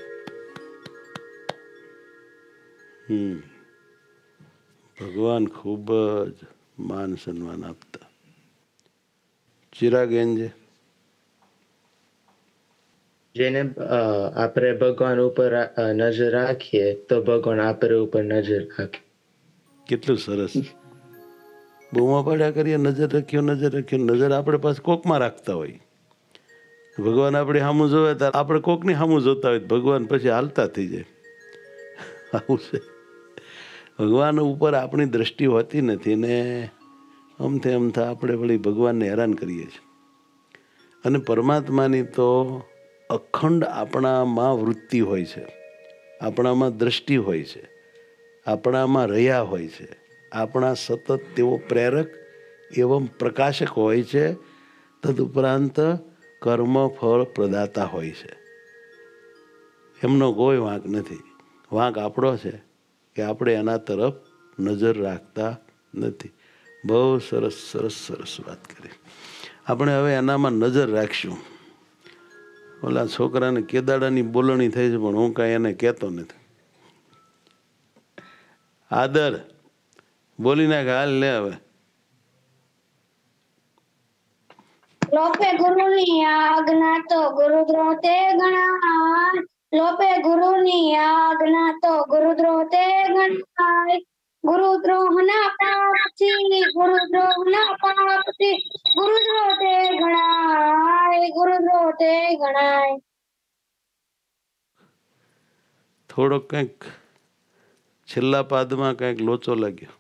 ભગવાન ખૂબ જ માન સન્માન આપતા. ચિરાગ એન્જે જેને આપણે ભગવાન ઉપર નજર રાખીએ તો ભગવાન આપણે ઉપર નજર રાખે. કેટલું સરસ. બહુમાં પડ્યા કરીએ નજર રાખ્યો, નજર રાખ્યો. નજર આપણે પાસે કોકમાં રાખતા હોય. ભગવાન આપણે સામું જોવે ત્યારે આપણે કોકની સામું જોતા હોય. ભગવાન પછી હાલતા થઈ જાય. આવું છે. ભગવાન ઉપર આપણી દ્રષ્ટિ હોતી નથી ને અમથે અમથા આપણે વળી ભગવાનને હેરાન કરીએ છીએ. અને પરમાત્માની તો અખંડ આપણામાં વૃત્તિ હોય છે, આપણામાં દ્રષ્ટિ હોય છે, આપણામાં રહ્યા હોય છે. આપણા સતત તેઓ પ્રેરક એવં પ્રકાશક હોય છે. તદુપરાંત કર્મ ફળ પ્રદાતા હોય છે. એમનો કોઈ વાંક નથી. વાંક આપણો છે કે આપણે એના તરફ નજર રાખતા નથી. બહુ સરસ સરસ સરસ વાત કરી. આપણે હવે એનામાં નજર રાખશું. ઓલા છોકરાને કેદાડાની બોલણી થઈ છે પણ હું કાંઈ એને કહેતો નથી. આદર બોલી નાખ, હાલ લે હવે. લોપે ગુરુની આજ્ઞા તો ગુરુદ્રોહ તે ગણાય. લોપે ગુરુની આજ્ઞા તો ગુરુદ્રોહ તે ગણાય. ગુરુદ્રોહના પાપથી, ગુરુદ્રોહના પાપથી ગુરુદ્રોહ તે ગણાય, ગુરુદ્રોહ તે ગણાય. થોડો કંઈક છેલ્લા પાદમાં કંઈક લોચો લાગ્યો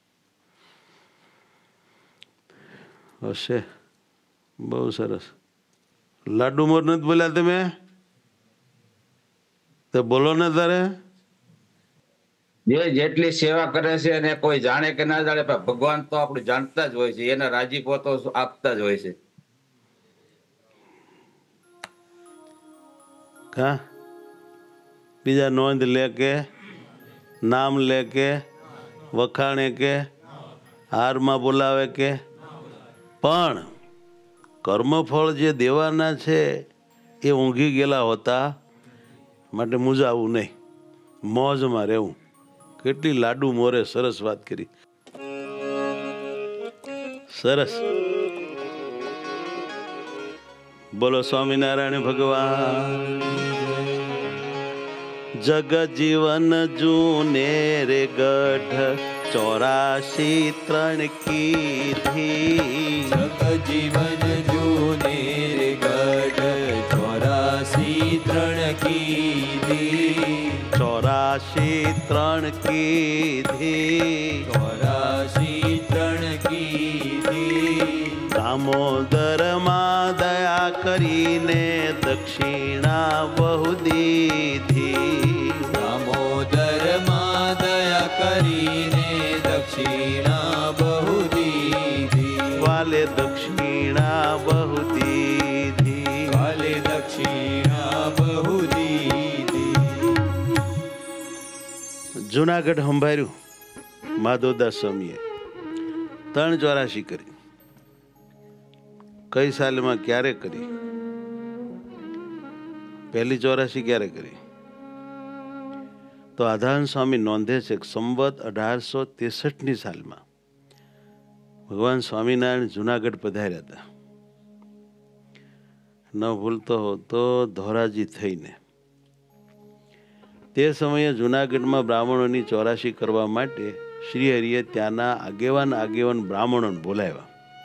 હશે. બહુ સરસ. લાડુ મોર નથી બોલ્યા તમે? તો બોલો ને તારે. જે જેટલી સેવા કરે છે અને કોઈ જાણે કે ના જાણે પણ ભગવાન તો આપણે જાણતા જ હોય છે. એના રાજીપો તો આપતા જ હોય છે. કા બીજા નોંધ લે કે નામ લે કે વખાણે કે હારમાં બોલાવે કે, પણ કર્મફળ જે દેવાના છે એ ઊંઘી ગયેલા હોતા માટે મૂંઝાવું નહીં, મોજમાં રહેવું. કેટલી લાડુ મોરે સરસ વાત કરી. સરસ. બોલો સ્વામિનારાયણ ભગવાન. જગ જીવન જૂને રે ગઢ 84 3 કીધી. જગ જીવન જૂને રે ગઢ 84 3 કીધી. 84 3 કીધી. 84 3 કીધી. દામોદર માં દયા કરીને દક્ષિણા બહુ દીધી. દામોદર માં દયા કરીને દક્ષિણા બહુ દીધી. વાલે દક્ષિણા બહુ દીધી. વાલે દક્ષિણા બહુ દીધી. જુનાગઢ સંભાળ્યું માધવદાસ સ્વામીએ 384 કરી. કઈ સાલમાં ક્યારે કરી? પહેલી 84 ક્યારે કરી? તો આધાન સ્વામી નોંધે છે કે સંવત 1863 સાલમાં ભગવાન સ્વામિનારાયણ જુનાગઢ પધાર્યા હતા. ન ભૂલતો હો તો ધોરાજી થઈને. તે સમયે જુનાગઢમાં બ્રાહ્મણોની 84 કરવા માટે શ્રી હરિએ ત્યાંના આગેવાન બ્રાહ્મણોને બોલાવ્યા.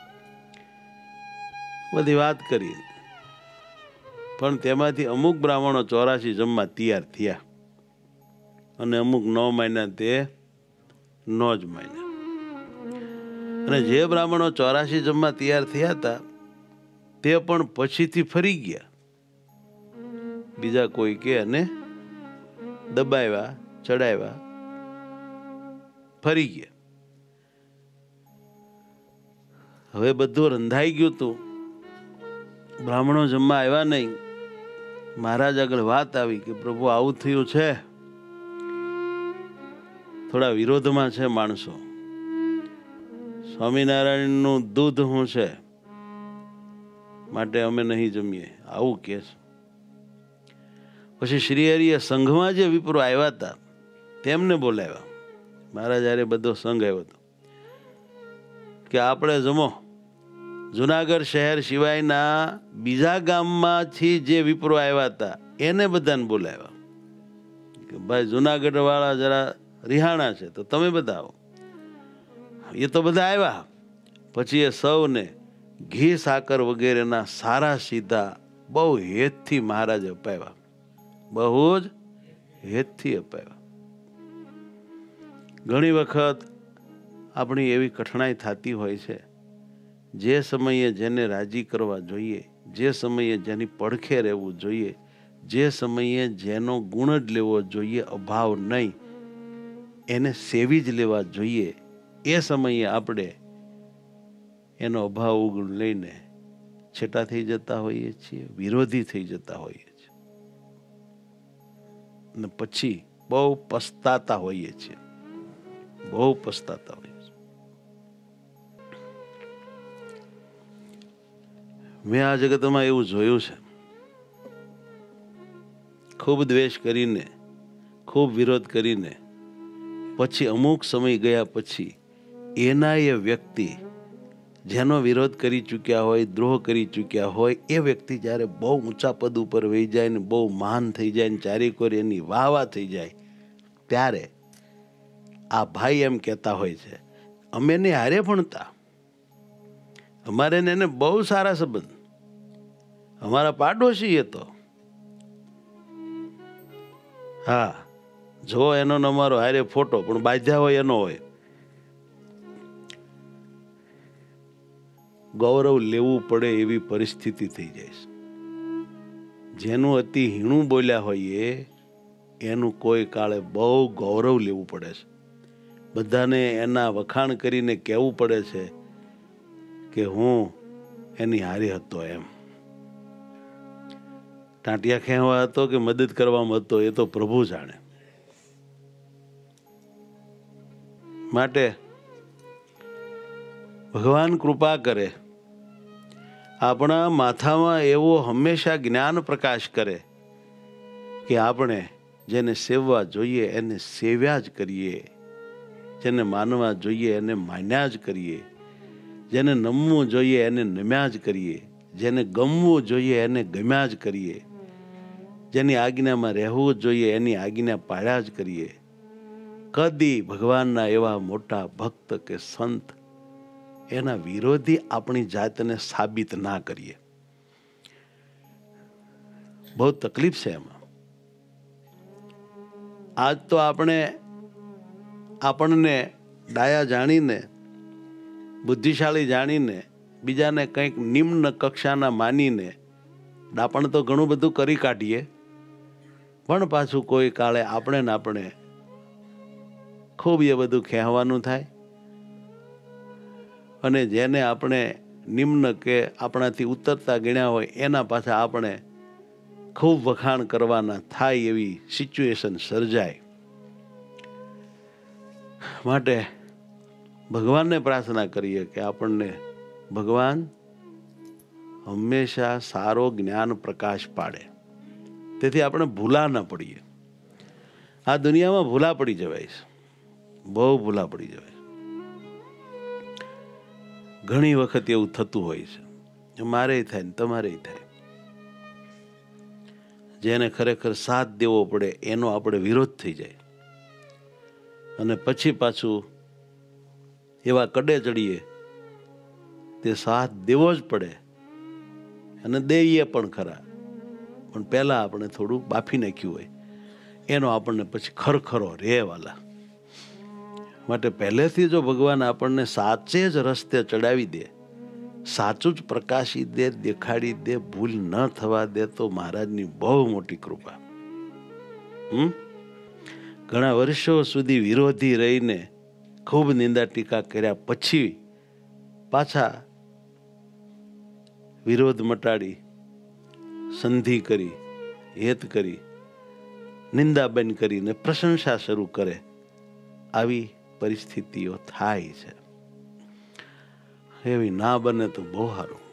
બધી વાત કરી, પણ તેમાંથી અમુક બ્રાહ્મણો 84 જમવા તૈયાર થયા અને અમુક 9 મહિના તે ન જ માન્યા. અને જે બ્રાહ્મણો 84 જમવા તૈયાર થયા હતા તે પણ પછીથી ફરી ગયા. બીજા કોઈ કે અને દબાવ્યા, ચડાવ્યા, ફરી ગયા. હવે બધું રંધાઈ ગયું હતું. બ્રાહ્મણો જમવા આવ્યા નહીં. મહારાજ આગળ વાત આવી કે પ્રભુ આવું થયું છે, થોડા વિરોધમાં છે માણસો. સ્વામિનારાયણનું દૂધ શું છે માટે અમે નહીં જમીએ, આવું કે છે. પછી શ્રી હરિએ સંઘમાં જે વિપ્રો આવ્યા હતા તેમને બોલાવ્યા. મહારાજ હારે બધો સંઘ આવ્યો હતો કે આપણે જમો. જુનાગઢ શહેર સિવાયના બીજા ગામમાંથી જે વિપ્રો આવ્યા હતા એને બધાને બોલાવ્યા કે ભાઈ જુનાગઢ વાળા જરા રિહાણા છે તો તમે બધા આવો. એ તો બધા આવ્યા. પછી એ સૌને ઘી સાકર વગેરેના સારા સીધા બહુ હેતથી મહારાજે અપાવ્યા. બહુ જ હેતથી અપાવ્યા. ઘણી વખત આપણી એવી કઠણાઈ થતી હોય છે, જે સમયે જેને રાજી કરવા જોઈએ, જે સમયે જેની પડખે રહેવું જોઈએ, જે સમયે જેનો ગુણ જ લેવો જોઈએ, અભાવ નહીં, એને સેવી જ લેવા જોઈએ, એ સમયે આપણે એનો અભાવ ઉગણ લઈને છેટા થઈ જતા હોઈએ છીએ, વિરોધી થઈ જતા હોઈએ છીએ અને પછી બહુ પસ્તાતા હોઈએ છીએ. બહુ પસ્તાતા હોઈએ છીએ. મેં આ જગતમાં એવું જોયું છે, ખૂબ દ્વેષ કરીને, ખૂબ વિરોધ કરીને પછી અમુક સમય ગયા પછી એના એ વ્યક્તિ જેનો વિરોધ કરી ચૂક્યા હોય, દ્રોહ કરી ચૂક્યા હોય, એ વ્યક્તિ જ્યારે બહુ ઊંચા પદ ઉપર વહી જાય ને બહુ મહાન થઈ જાય ને ચારેકોર એની વાહ થઈ જાય, ત્યારે આ ભાઈ એમ કહેતા હોય છે, અમે એને હારે ભણતા, અમારે એને બહુ સારા સંબંધ, અમારા પાડોશી એ તો, હા જો એનો ને અમારો હારે ફોટો પણ બાંધ્યા હોય એનો હોય. ગૌરવ લેવું પડે એવી પરિસ્થિતિ થઈ જાય છે. જેનું અતિ હીણું બોલ્યા હોઈએ એનું કોઈ કાળે બહુ ગૌરવ લેવું પડે છે. બધાને એના વખાણ કરીને કહેવું પડે છે કે હું એની હારે હતો. એમ ટાંટિયા ખેવા હતો કે મદદ કરવામાં હતો એ તો પ્રભુ જાણે. માટે ભગવાન કૃપા કરે, આપણા માથામાં એવો હંમેશા જ્ઞાન પ્રકાશ કરે કે આપણે જેને સેવવા જોઈએ એને સેવ્યા જ કરીએ, જેને માનવા જોઈએ એને માન્યા જ કરીએ, જેને નમવું જોઈએ એને નમ્યા જ કરીએ, જેને ગમવું જોઈએ એને ગમ્યા જ કરીએ, જેની આજ્ઞામાં રહેવું જોઈએ એની આજ્ઞા પાળ્યા જ કરીએ. કદી ભગવાનના એવા મોટા ભક્ત કે સંત એના વિરોધી આપણી જાતને સાબિત ના કરીએ. બહુ તકલીફ છે એમાં. આજ તો આપણને ડાયા જાણીને, બુદ્ધિશાળી જાણીને, બીજાને કંઈક નિમ્ન કક્ષાના માનીને ડાપણ તો ઘણું બધું કરી કાઢીએ, પણ પાછું કોઈ કાળે આપણે ખૂબ એ બધું કહેવાનું થાય. અને જેને આપણે નિમ્ન કે આપણાથી ઉતરતા ગણ્યા હોય એના પાછા આપણે ખૂબ વખાણ કરવાના થાય એવી સિચ્યુએશન સર્જાય. માટે ભગવાનને પ્રાર્થના કરીએ કે આપણને ભગવાન હંમેશા સારો જ્ઞાન પ્રકાશ પાડે, તેથી આપણે ભૂલા ન પડીએ. આ દુનિયામાં ભૂલા પડી જવાય છે, બહુ ભૂલા પડી જવાય. ઘણી વખત એવું થતું હોય છે, મારે થાય ને તમારે થાય. જેને ખરેખર સાથ દેવો પડે એનો આપણે વિરોધ થઈ જાય, અને પછી પાછું એવા કડે ચડીએ તે સાથ દેવો જ પડે, અને દઈએ પણ ખરા, પણ પહેલા આપણે થોડું બાફી નાખ્યું હોય એનો આપણને પછી ખરખરો રહેવાલા. માટે પહેલેથી જો ભગવાન આપણને સાચે જ રસ્તે ચડાવી દે, સાચું જ પ્રકાશી દે, દેખાડી દે, ભૂલ ન થવા દે, તો મહારાજની બહુ મોટી કૃપા. ઘણા વર્ષો સુધી વિરોધી રહીને ખૂબ નિંદા ટીકા કર્યા પછી પાછા વિરોધ મટાડી, સંધિ કરી, હેત કરી, નિંદા બંધ કરીને પ્રશંસા શરૂ કરે, આવી પરિસ્થિતિઓ થાય છે. એવી ના બને તો બહુ સારું.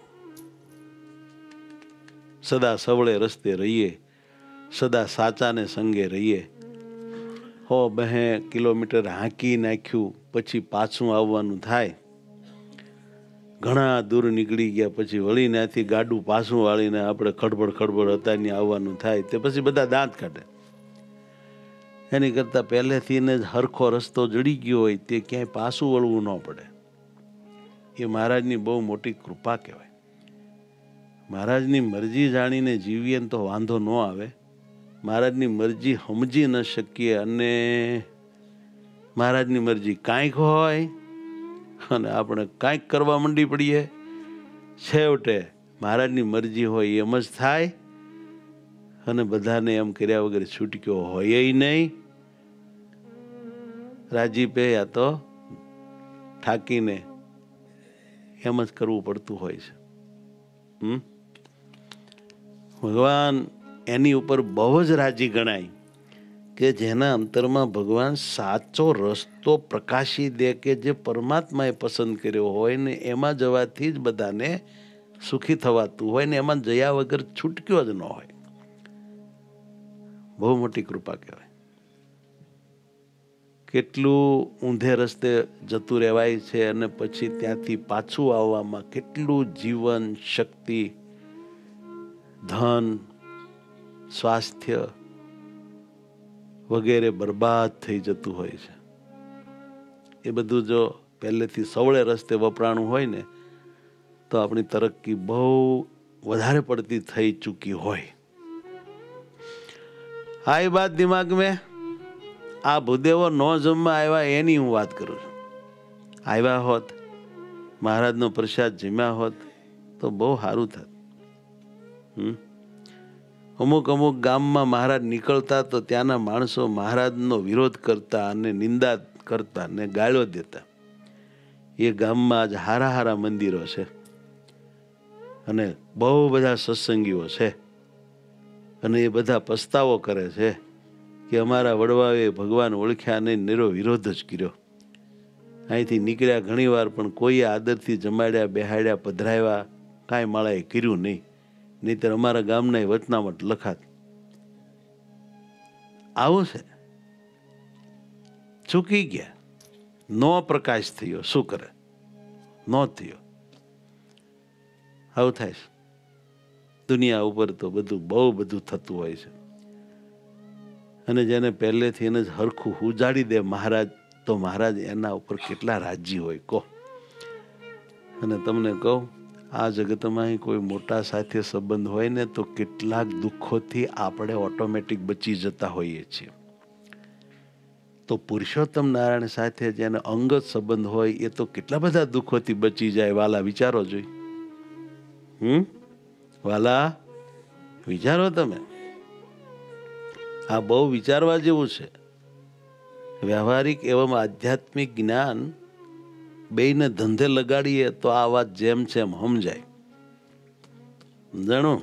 સદા સવળે રસ્તે રહીએ, સદા સાચાને સંગે રહીએ. 100-200 કિલોમીટર હાંકી નાખ્યું પછી પાછું આવવાનું થાય. ઘણા દૂર નીકળી ગયા પછી વળી ત્યાંથી ગાડું પાછું વાળીને આપણે ખડબડ હતા આવવાનું થાય, તે પછી બધા દાંત કાઢે. એની કરતાં પહેલેથી જ હરખો રસ્તો જડી ગયો હોય તે ક્યાંય પાછું વળવું ન પડે. એ મહારાજની બહુ મોટી કૃપા કહેવાય. મહારાજની મરજી જાણીને જીવીએ તો વાંધો ન આવે. મહારાજની મરજી સમજી ન શકીએ અને મહારાજની મરજી કાંઈક હોય અને આપણે કાંઈક કરવા માંડી પડીએ, છેવટે મહારાજની મરજી હોય એમ જ થાય, અને બધાને એમ કર્યા વગર છૂટક્યો હોય નહીં. રાજીપે યા તો ઠાકીને એમ જ કરવું પડતું હોય છે. ભગવાન એની ઉપર બહુ જ રાજી ગણાય કે જેના અંતરમાં ભગવાન સાચો રસ્તો પ્રકાશી દે, કે જે પરમાત્માએ પસંદ કર્યો હોય ને એમાં જવાથી જ બધાને સુખી થવાતું હોય ને એમાં જયા વગર છૂટક્યો જ ન હોય. બહુ મોટી કૃપા કહેવાય. કેટલું ઊંધે રસ્તે જતું રહેવાય છે અને પછી ત્યાંથી પાછું આવવામાં કેટલું જીવન, શક્તિ, ધન, સ્વાસ્થ્ય વગેરે બરબાદ થઈ જતું હોય છે. એ બધું જો પહેલેથી સવળે રસ્તે વપરાણું હોય ને તો આપણી તરક્કી બહુ વધારે પડતી થઈ ચૂકી હોય. આ બાત દિમાગ મેં, આ ભૂદેવો ન જમવા આવ્યા એની હું વાત કરું છું. આવ્યા હોત, મહારાજનો પ્રસાદ જમ્યા હોત તો બહુ સારું થાત. અમુક ગામમાં મહારાજ નીકળતા તો ત્યાંના માણસો મહારાજનો વિરોધ કરતા અને નિંદા કરતા ને ગાળો દેતા. એ ગામમાં આજ હારા મંદિરો છે અને બહુ બધા સત્સંગીઓ છે, અને એ બધા પસ્તાવો કરે છે કે અમારા વડવાએ ભગવાન ઓળખ્યા નહીં, નિરો વિરોધ જ કર્યો. અહીંથી નીકળ્યા ઘણી વાર પણ કોઈએ આદરથી જમાડ્યા, બેહાડ્યા, પધરાવ્યા કાંઈ માળાએ કર્યું નહીં, નહીંતર અમારા ગામના વતનામત લખાત. આવું છે. ચૂકી ગયા, નો પ્રકાશ થયો, શું કરે? નો થયો. આવું થાય છે. દુનિયા ઉપર તો બધું બહુ બધું થતું હોય છે. અને જેને પહેલેથી એને જ હરખું ઉજાડી દે મહારાજ, તો મહારાજ એના ઉપર કેટલા રાજી હોય કહો. અને તમને કહું, આ જગતમાં કોઈ મોટા સાથે સંબંધ હોય ને તો કેટલાક દુઃખોથી આપણે ઓટોમેટિક બચી જતા હોઈએ છીએ. તો પુરુષોત્તમ નારાયણ સાથે જેને અંગત સંબંધ હોય એ તો કેટલા બધા દુઃખોથી બચી જાય. વાલા વિચારો જોઈ, વાલા વિચારો તમે. આ બહુ વિચારવા જેવું છે. વ્યવહારિક એવં આધ્યાત્મિક જ્ઞાન બેયને ધંધે લગાડીએ તો આ વાત જેમ છે એમ સમજાય. જાણો,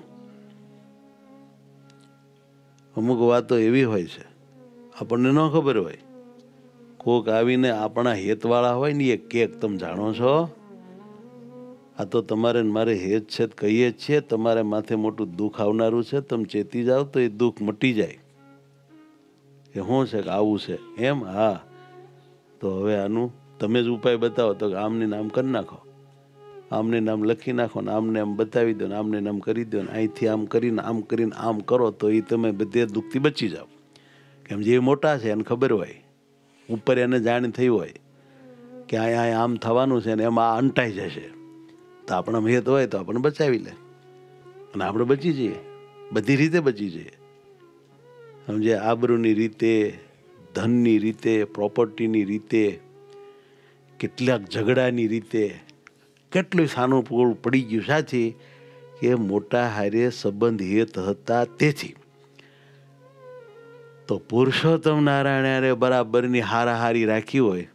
અમુક વાતો એવી હોય છે આપણને ન ખબર હોય. કોક આવીને આપણા હેતવાળા હોય ને એ કેક તમે જાણો છો, આ તો તમારે મારે હેત છે કહીએ છીએ, તમારે માથે મોટું દુઃખ આવનારું છે, તમે ચેતી જાઓ તો એ દુઃખ મટી જાય. કે શું છે કે આવું છે એમ? હા, તો હવે આનું તમે જ ઉપાય બતાવો. તો આમને નામ કરી નાખો, આમને નામ લખી નાખો ને આમને આમ બતાવી દો ને આમને નામ કરી દો ને અહીંથી આમ કરીને આમ કરો તો એ તમે બધે દુઃખથી બચી જાઓ. કેમ જે મોટા છે એને ખબર હોય, ઉપર એને જાણ થઈ હોય કે અહીંયા આમ થવાનું છે ને એમાં આ અંટાઈ જશે. તો આપણા હેત હોય તો આપણે બચાવી લે અને આપણે બચી જઈએ, બધી રીતે બચી જઈએ. સમજે, આબરૂની રીતે, ધનની રીતે, પ્રોપર્ટીની રીતે, કેટલાક ઝઘડાની રીતે, કેટલું સાનુકૂળ પડી ગયું સાથી કે મોટા હારે સંબંધ હેત હતા. તેથી તો પુરુષોત્તમ નારાયણે બરાબરની હારાહારી રાખી હોય,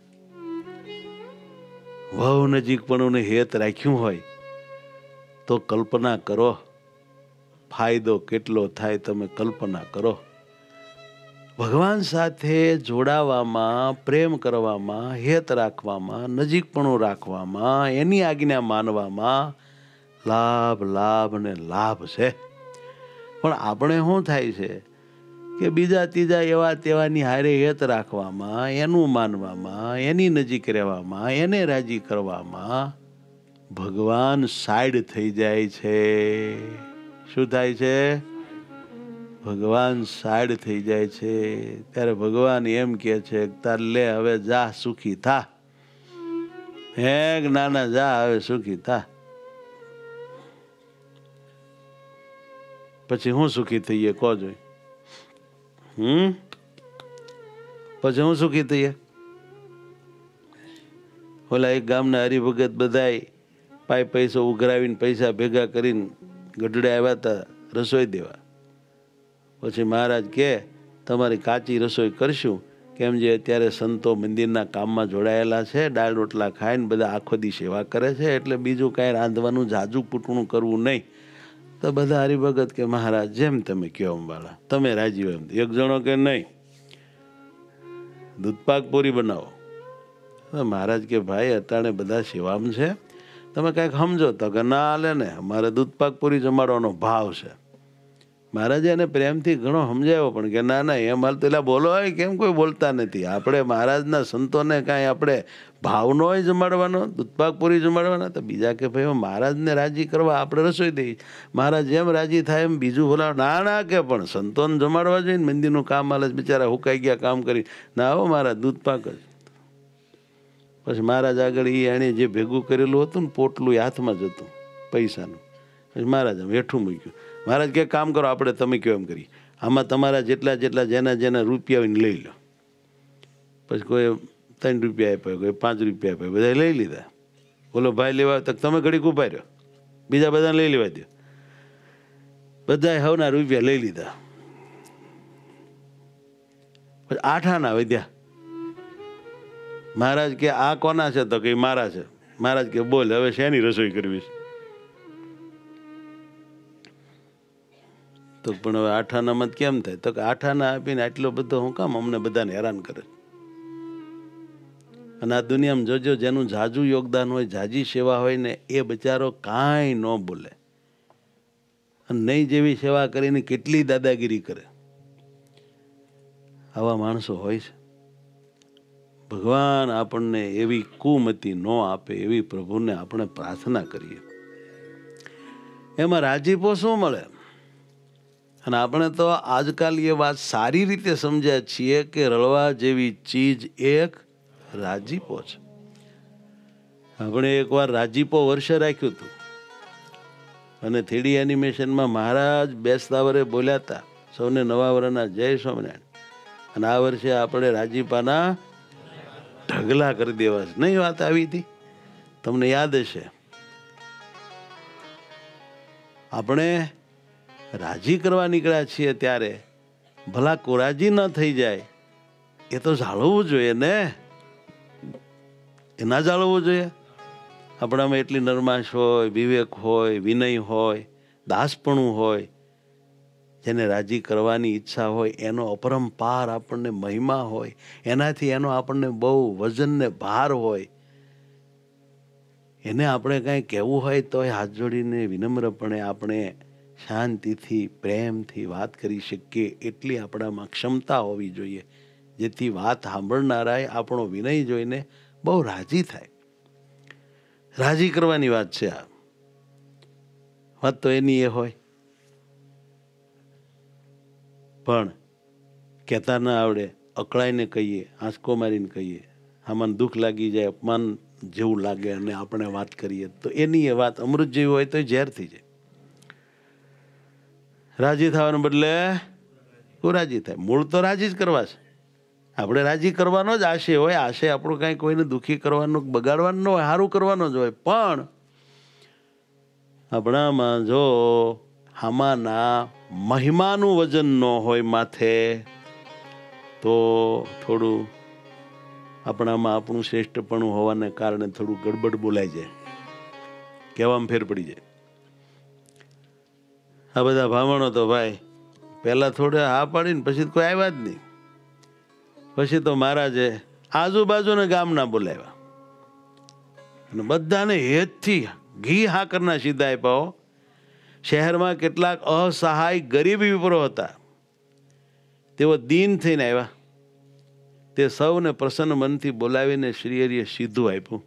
વહુ નજીકપણું હેત રાખ્યું હોય, તો કલ્પના કરો ફાયદો કેટલો થાય. તમે કલ્પના કરો. ભગવાન સાથે જોડાવામાં, પ્રેમ કરવામાં, હેત રાખવામાં, નજીકપણું રાખવામાં, એની આજ્ઞા માનવામાં લાભ લાભ ને લાભ છે. પણ આપણે શું થાય છે કે બીજા ત્રીજા એવા તેવાની હારે હેત રાખવામાં, એનું માનવામાં, એની નજીક રહેવામાં, એને રાજી કરવામાં ભગવાન સાઈડ થઈ જાય છે. શું થાય છે? ભગવાન સાઈડ થઈ જાય છે. ત્યારે ભગવાન એમ કે છે, તાર લે હવે જા સુખી થા. હે નાના જા હવે સુખી થા. પછી હું સુખી થઈએ કહો જોઈ? પછી હું સુખી થઈએ? ઓલા એક ગામના હરિભગત બધાય પૈસો ઉઘરાવીને પૈસા ભેગા કરીને ગઢડે આવ્યા હતા રસોઈ દેવા. પછી મહારાજ કે તમારી કાચી રસોઈ કરશું, કેમ જે અત્યારે સંતો મંદિરના કામમાં જોડાયેલા છે, દાળ રોટલા ખાઈને બધા આખો દી સેવા કરે છે, એટલે બીજું કાંઈ રાંધવાનું જાજુ પૂટણું કરવું નહીં. તો બધા હરિભગત કે મહારાજ જેમ તમે કહો અંબાળા, તમે રાજી હોય એમ. એક જણો કે નહીં, દૂધપાક પૂરી બનાવો. મહારાજ કે ભાઈ અત્યારે બધા સેવામાં છે, તમે કાંઈક સમજો. તો કે ના હાલે ને, અમારે દૂધપાક પૂરી જમાડવાનો ભાવ છે. મહારાજે એને પ્રેમથી ઘણો સમજાવ્યો, પણ કે ના ના એમ હાલ તો એટલે બોલો હોય કેમ? કોઈ બોલતા નથી. આપણે મહારાજના સંતોને કાંઈ આપણે ભાવનો હોય જમાડવાનો, દૂધપાક પૂરી જમાડવાના. તો બીજા કે ભાઈ મહારાજને રાજી કરવા આપણે રસોઈ દઈએ, મહારાજ જેમ રાજી થાય એમ બીજું બોલાવ. ના ના કે પણ સંતોને જમાડવા જોઈએ ને, મંદિરનું કામ હાલે બિચારા હુકાઈ ગયા કામ કરી. ના આવો મહારાજ દૂધપાક જ. પછી મહારાજ આગળ એણે જે ભેગું કરેલું હતું ને પોટલું એ હાથમાં જ હતું પૈસાનું. પછી મહારાજ આમ હેઠું મૂક્યું. મહારાજ કે કામ કરો, આપણે તમે કહો એમ કરી. આમાં તમારા જેટલા જેના રૂપિયા હોય ને લઈ લો. પછી કોઈ 3 રૂપિયા આપ્યા, કોઈ 5 રૂપિયા આપ્યા, બધા લઈ લીધા. બોલો ભાઈ લેવા તો તમે ઘડીક ઉભા રહ્યો, બીજા બધાને લઈ લેવા દો. બધા હવના રૂપિયા લઈ લીધા. પછી 8 આના વધ્યા. મહારાજ કે આ કોના છે? તો કે મારા છે. મહારાજ કે બોલ હવે શેની રસોઈ કરવી? તો પણ હવે 8 આનામાં કેમ થાય? તો કે 8 આના આપીને આટલો બધો હું કામ અમને બધાને હેરાન કરે? અને આ દુનિયામાં જોજો, જેનું જાજુ યોગદાન હોય, જાજી સેવા હોય ને, એ બચારો કાંઈ ન બોલે. અને નહીં જેવી સેવા કરીને કેટલી દાદાગીરી કરે. આવા માણસો હોય છે. ભગવાન આપણને એવી કુમતિ ન આપે, એવી પ્રભુને આપણે પ્રાર્થના કરીએ. એમાં રાજીપો શું મળે? અને આપણે તો આજકાલ એ વાત સારી રીતે સમજ્યા છીએ કે રળવા જેવી ચીજ એક રાજીપો છે. આપણે એકવાર રાજીપો વર્ષે રાખ્યું હતું અને 3D એનિમેશનમાં મહારાજ બેસતા વરે બોલ્યા હતા સૌને નવા વર્ષના જય સ્વામિનારાયણ. અને આ વર્ષે આપણે રાજીપાના ઢગલા કરી દેવા છે. નહીં વાત આવી હતી? તમને યાદ હશે. આપણે રાજી કરવા નીકળ્યા છીએ ત્યારે ભલા કોરાજી ન થઈ જાય એ તો જાળવવું જોઈએ ને. એ ના જાળવવું જોઈએ? આપણામાં એટલી નરમાશ હોય, વિવેક હોય, વિનય હોય, દાસપણું હોય, જેને રાજી કરવાની ઈચ્છા હોય, એનો અપરંપાર આપણને મહિમા હોય, એનાથી એનો આપણને બહુ વજન ને ભાર હોય, એને આપણે કાંઈ કહેવું હોય તો હાથ જોડીને વિનમ્રપણે આપણે શાંતિથી પ્રેમથી વાત કરી શકીએ એટલી આપણામાં ક્ષમતા હોવી જોઈએ, જેથી વાત સાંભળનારાએ આપણો વિનય જોઈને બહુ રાજી થાય. રાજી કરવાની વાત છે આ. વાત તો એની એ હોય પણ કહેતા ના આવડે, અકળાઈને કહીએ, આંચકો મારીને કહીએ, આમાં દુઃખ લાગી જાય, અપમાન જેવું લાગે અને આપણે વાત કરીએ તો એની એ વાત અમૃત જેવી હોય તો ઝેર થઈ જાય. રાજી થવાને બદલે રાજી થાય. મૂળ તો રાજી જ કરવા છે. આપણે રાજી કરવાનો જ આશય હોય. આશય આપણું કાંઈ કોઈને દુઃખી કરવાનો, બગાડવાનો ન હોય, સારું કરવાનો જ હોય. પણ આપણામાં જો આમાંના મહિમાનું વજન ન હોય માથે તો થોડું આપણામાં આપણું શ્રેષ્ઠપણું હોવાને કારણે થોડું ગડબડ બોલાઈ જાય, કહેવામાં ફેર પડી જાય. આ બધા ભામણો તો ભાઈ પહેલા થોડા હા પાડીને પછી કોઈ આવ્યા જ નહીં. પછી તો મહારાજે આજુબાજુના ગામના બોલાવ્યા અને બધાને હેતથી ઘી હાકરના સીધા આપ્યા. શહેરમાં કેટલાક અસહાય ગરીબ વિપ્રો હતા, તેઓ દીન થઈને આવ્યા. તે સૌને પ્રસન્ન મનથી બોલાવીને શ્રી હરિએ સીધું આપ્યું.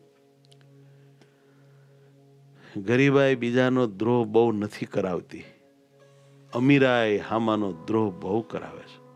ગરીબાઈ બીજાનો દ્રોહ બહુ નથી કરાવતી, અમીરાય હામાનો દ્રોહ બહુ કરાવે છે.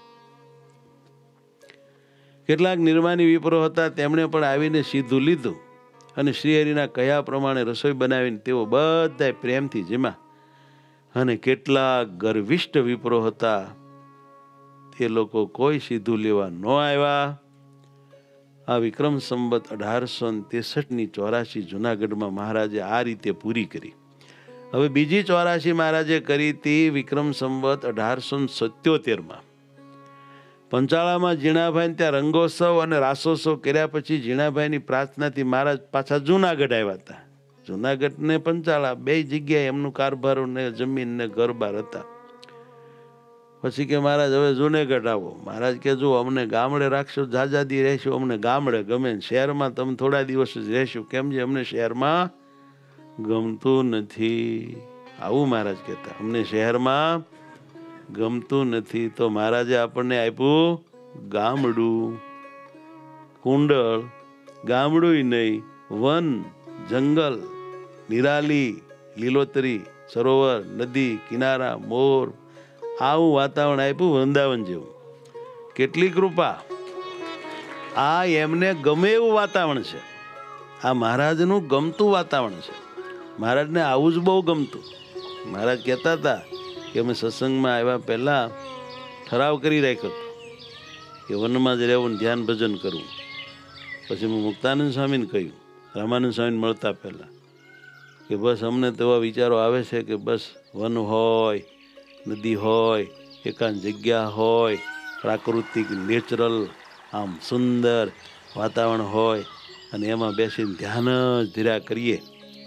કેટલાક નિર્માની વિપ્રો હતા, તેમણે પણ આવીને સીધું લીધું અને શ્રીહરિના કહ્યા પ્રમાણે રસોઈ બનાવીને તેઓ બધા પ્રેમથી જમ્યા. અને કેટલાક ગર્વિષ્ઠ વિપ્રો હતા, તે લોકો કોઈ સીધું લેવા ન આવ્યા. આ વિક્રમ સંવત 1863ની 84 જુનાગઢમાં મહારાજે આ રીતે પૂરી કરી. હવે બીજી 84 મહારાજે કરી હતી વિક્રમ સંવત 1877માં. પંચાળામાં ઝીણાભાઈ ત્યાં રંગોત્સવ અને રાસોત્સવ કર્યા પછી ઝીણાભાઈની પ્રાર્થનાથી મહારાજ પાછા જુનાગઢ આવ્યા હતા. જુનાગઢ ને પંચાળા બે જગ્યાએ એમનું કારભારો ને જમીન ને ઘરબાર હતા. પછી કે મહારાજ હવે જુનાગઢ આવો. મહારાજ કે જો અમને ગામડે રાખશો, જાજાદી રહેશું, અમને ગામડે ગમે, શહેરમાં તમે થોડા દિવસ જ રહેશું, કેમ જે અમને શહેરમાં ગમતું નથી. આવું મહારાજ કહેતા, અમને શહેરમાં ગમતું નથી. તો મહારાજે આપણને આપ્યું ગામડું, કુંડળ, ગામડું નહીં, વન, જંગલ, નિરાલી, લીલોતરી, સરોવર, નદી કિનારા, મોર, આવું વાતાવરણ આપ્યું વૃંદાવન જેવું. કેટલી કૃપા! આ એમને ગમે એવું વાતાવરણ છે. આ મહારાજનું ગમતું વાતાવરણ છે. મહારાજને આવું જ બહુ ગમતું. મહારાજ કહેતા હતા કે અમે સત્સંગમાં આવ્યા પહેલા ઠરાવ કરી રાખ્યો હતો કે વનમાં જ રહેવું, ધ્યાન ભજન કરવું. પછી મેં મુક્તાનંદ સ્વામીને કહ્યું, રામાનંદ સ્વામીને મળતા પહેલા, કે બસ અમને તો એવા વિચારો આવે છે કે બસ વન હોય, નદી હોય, એકાંત જગ્યા હોય, પ્રાકૃતિક નેચરલ આમ સુંદર વાતાવરણ હોય અને એમાં બેસીને ધ્યાન જ ધીરા કરીએ.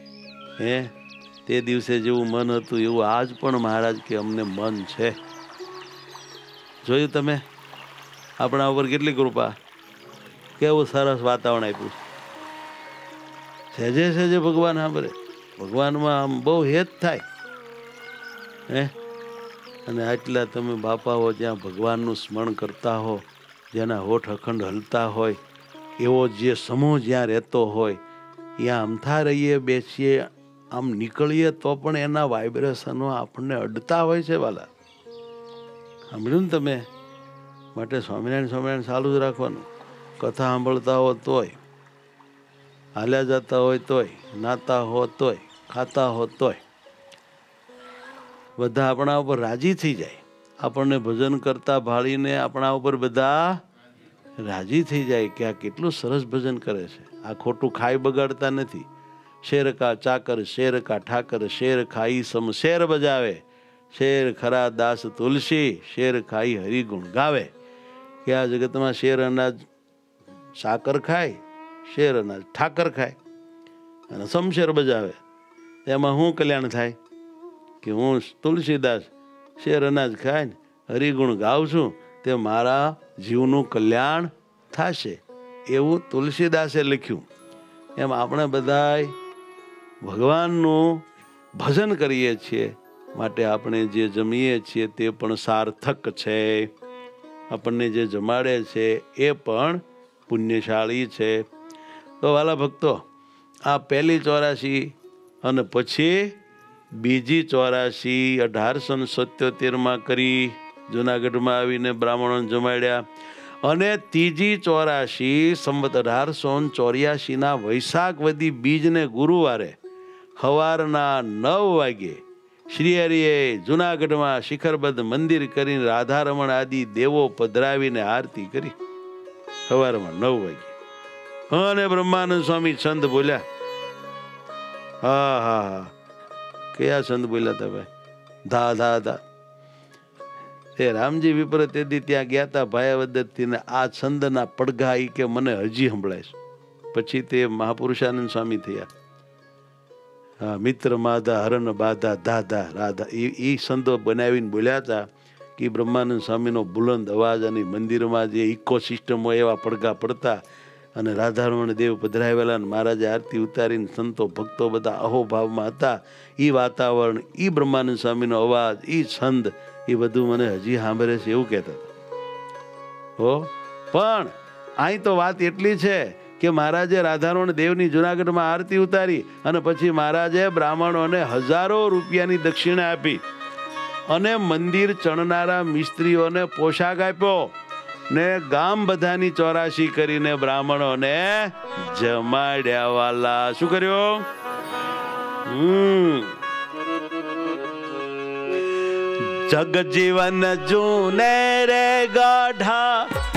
તે દિવસે જેવું મન હતું એવું આજ પણ મહારાજ કે અમને મન છે. જોયું તમે આપણા ઉપર કેટલી કૃપા, કેવું સરસ વાતાવરણ આપ્યું. સહેજે સહેજે ભગવાન સાંભળે, ભગવાનમાં આમ બહુ હેત થાય. અને આટલા તમે બાપાઓ જ્યાં ભગવાનનું સ્મરણ કરતા હો, જેના હોઠ અખંડ હલતા હોય, એવો જે સમૂહ જ્યાં રહેતો હોય, ત્યાં અમથા રહીએ, બેસીએ આમ નીકળીએ તો પણ એના વાઇબ્રેશનો આપણને અડતા હોય છે વાલા. સાંભળ્યું ને તમે? માટે સ્વામિનારાયણ સ્વામિનારાયણ ચાલુ જ રાખવાનું. કથા સાંભળતા હો તોય, હાલ્યા જતા હોય તોય, નાતા હો તોય, ખાતા હો તોય, બધા આપણા ઉપર રાજી થઈ જાય. આપણને ભજન કરતા ભાળીને આપણા ઉપર બધા રાજી થઈ જાય કે આ કેટલું સરસ ભજન કરે છે. આ ખોટું ખાઈ બગાડતા નથી. શેર કા ચાકર શેર કા ઠાકર શેર ખાઈ સમ શેર બજાવે, શેર ખરા દાસ તુલસી શેર ખાઈ હરિગુણ ગાવે. કે આ જગતમાં શેર અનાજ સાકર ખાય, શેર અનાજ ઠાકર ખાય અને સમશેર બજાવે. એમાં શું કલ્યાણ થાય? કે હું તુલસીદાસ શેર અનાજ ખાય ને હરિગુણ ગાઉં છું તે મારા જીવનું કલ્યાણ થશે, એવું તુલસીદાસે લખ્યું. એમ આપણે બધાય ભગવાનનું ભજન કરીએ છીએ, માટે આપણે જે જમીએ છીએ તે પણ સાર્થક છે. આપણને જે જમાડે છે એ પણ પુણ્યશાળી છે. તો વાલા ભક્તો, આ પહેલી 84 અને પછી બીજી 84 1877 કરી જુનાગઢમાં આવીને બ્રાહ્મણોને જમાડ્યા. અને ત્રીજી 84 સંવત 1884 વૈશાખ વદી બીજને ગુરુવારે સવારના 9 વાગે શ્રી હરિએ જુનાગઢમાં શિખરબદ્ધ મંદિર કરીને રાધારમણ આદિ દેવો પધરાવીને આરતી કરી સવારમાં 9 વાગે. અને બ્રહ્માનંદ સ્વામી છંદ બોલ્યા. હા હા હા, કયા છંદ બોલ્યા હતા ભાઈ? ધા ધા ધા. એ રામજી વિપર તેથી ત્યાં ગયા હતા ભાયાવદરથી ને આ છંદના પડઘા ઈ કે મને હજી સંભળાય. પછી તે મહાપુરુષાનંદ સ્વામી થયા. હા, મિત્ર માધા હરણ બાધા દાધા રાધા એ છંદો બનાવીને બોલ્યા હતા કે બ્રહ્માનંદ સ્વામીનો બુલંદ અવાજ અને મંદિરમાં જે ઇકો સિસ્ટમ હોય એવા પડઘા પડતા અને રાધારમણ દેવ પધરાવેલા અને મહારાજે આરતી ઉતારીને સંતો ભક્તો બધા અહોભાવમાં હતા. એ વાતાવરણ, એ બ્રહ્માનંદ સ્વામીનો અવાજ, એ છંદ, એ બધું મને હજી સાંભળે છે એવું કહેતા હતા. હો, પણ અહીં તો વાત એટલી છે કે મહારાજે રાધારમણ દેવની જુનાગઢમાં આરતી ઉતારી અને પછી મહારાજે બ્રાહ્મણોને હજારો રૂપિયાની દક્ષિણા આપી અને મંદિર ચણનારા મિસ્ત્રીઓને પોશાક આપ્યો ને ગામ બધાની 84 કરીને બ્રાહ્મણોને જમાડ્યા વાલા. શું કર્યું? જગજીવન જૂને રે ગઢા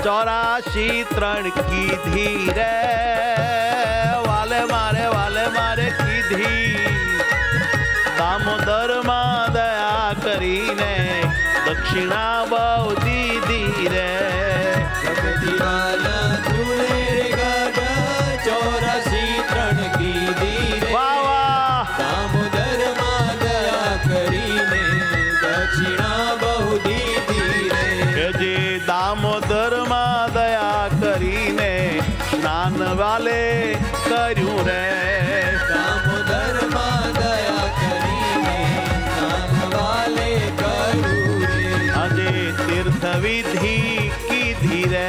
84 કીધી રે વાલે મારે કીધી. દામોદર માં દયા કરીને દક્ષિણા બહુ દીધી રે. જગજીવન જૂને રે ગઢા 84 કીધી રે. દામોદર માં દયા કરીને દક્ષિણા બહુ દીધી રે. દામોદર માં દયા કરીને સ્નાન વાલે કર્યું રે. દામોદર માં દયા કરીને સ્નાન વાલે કર્યું રે. આજે તીર્થ વિધિ કીધી રે.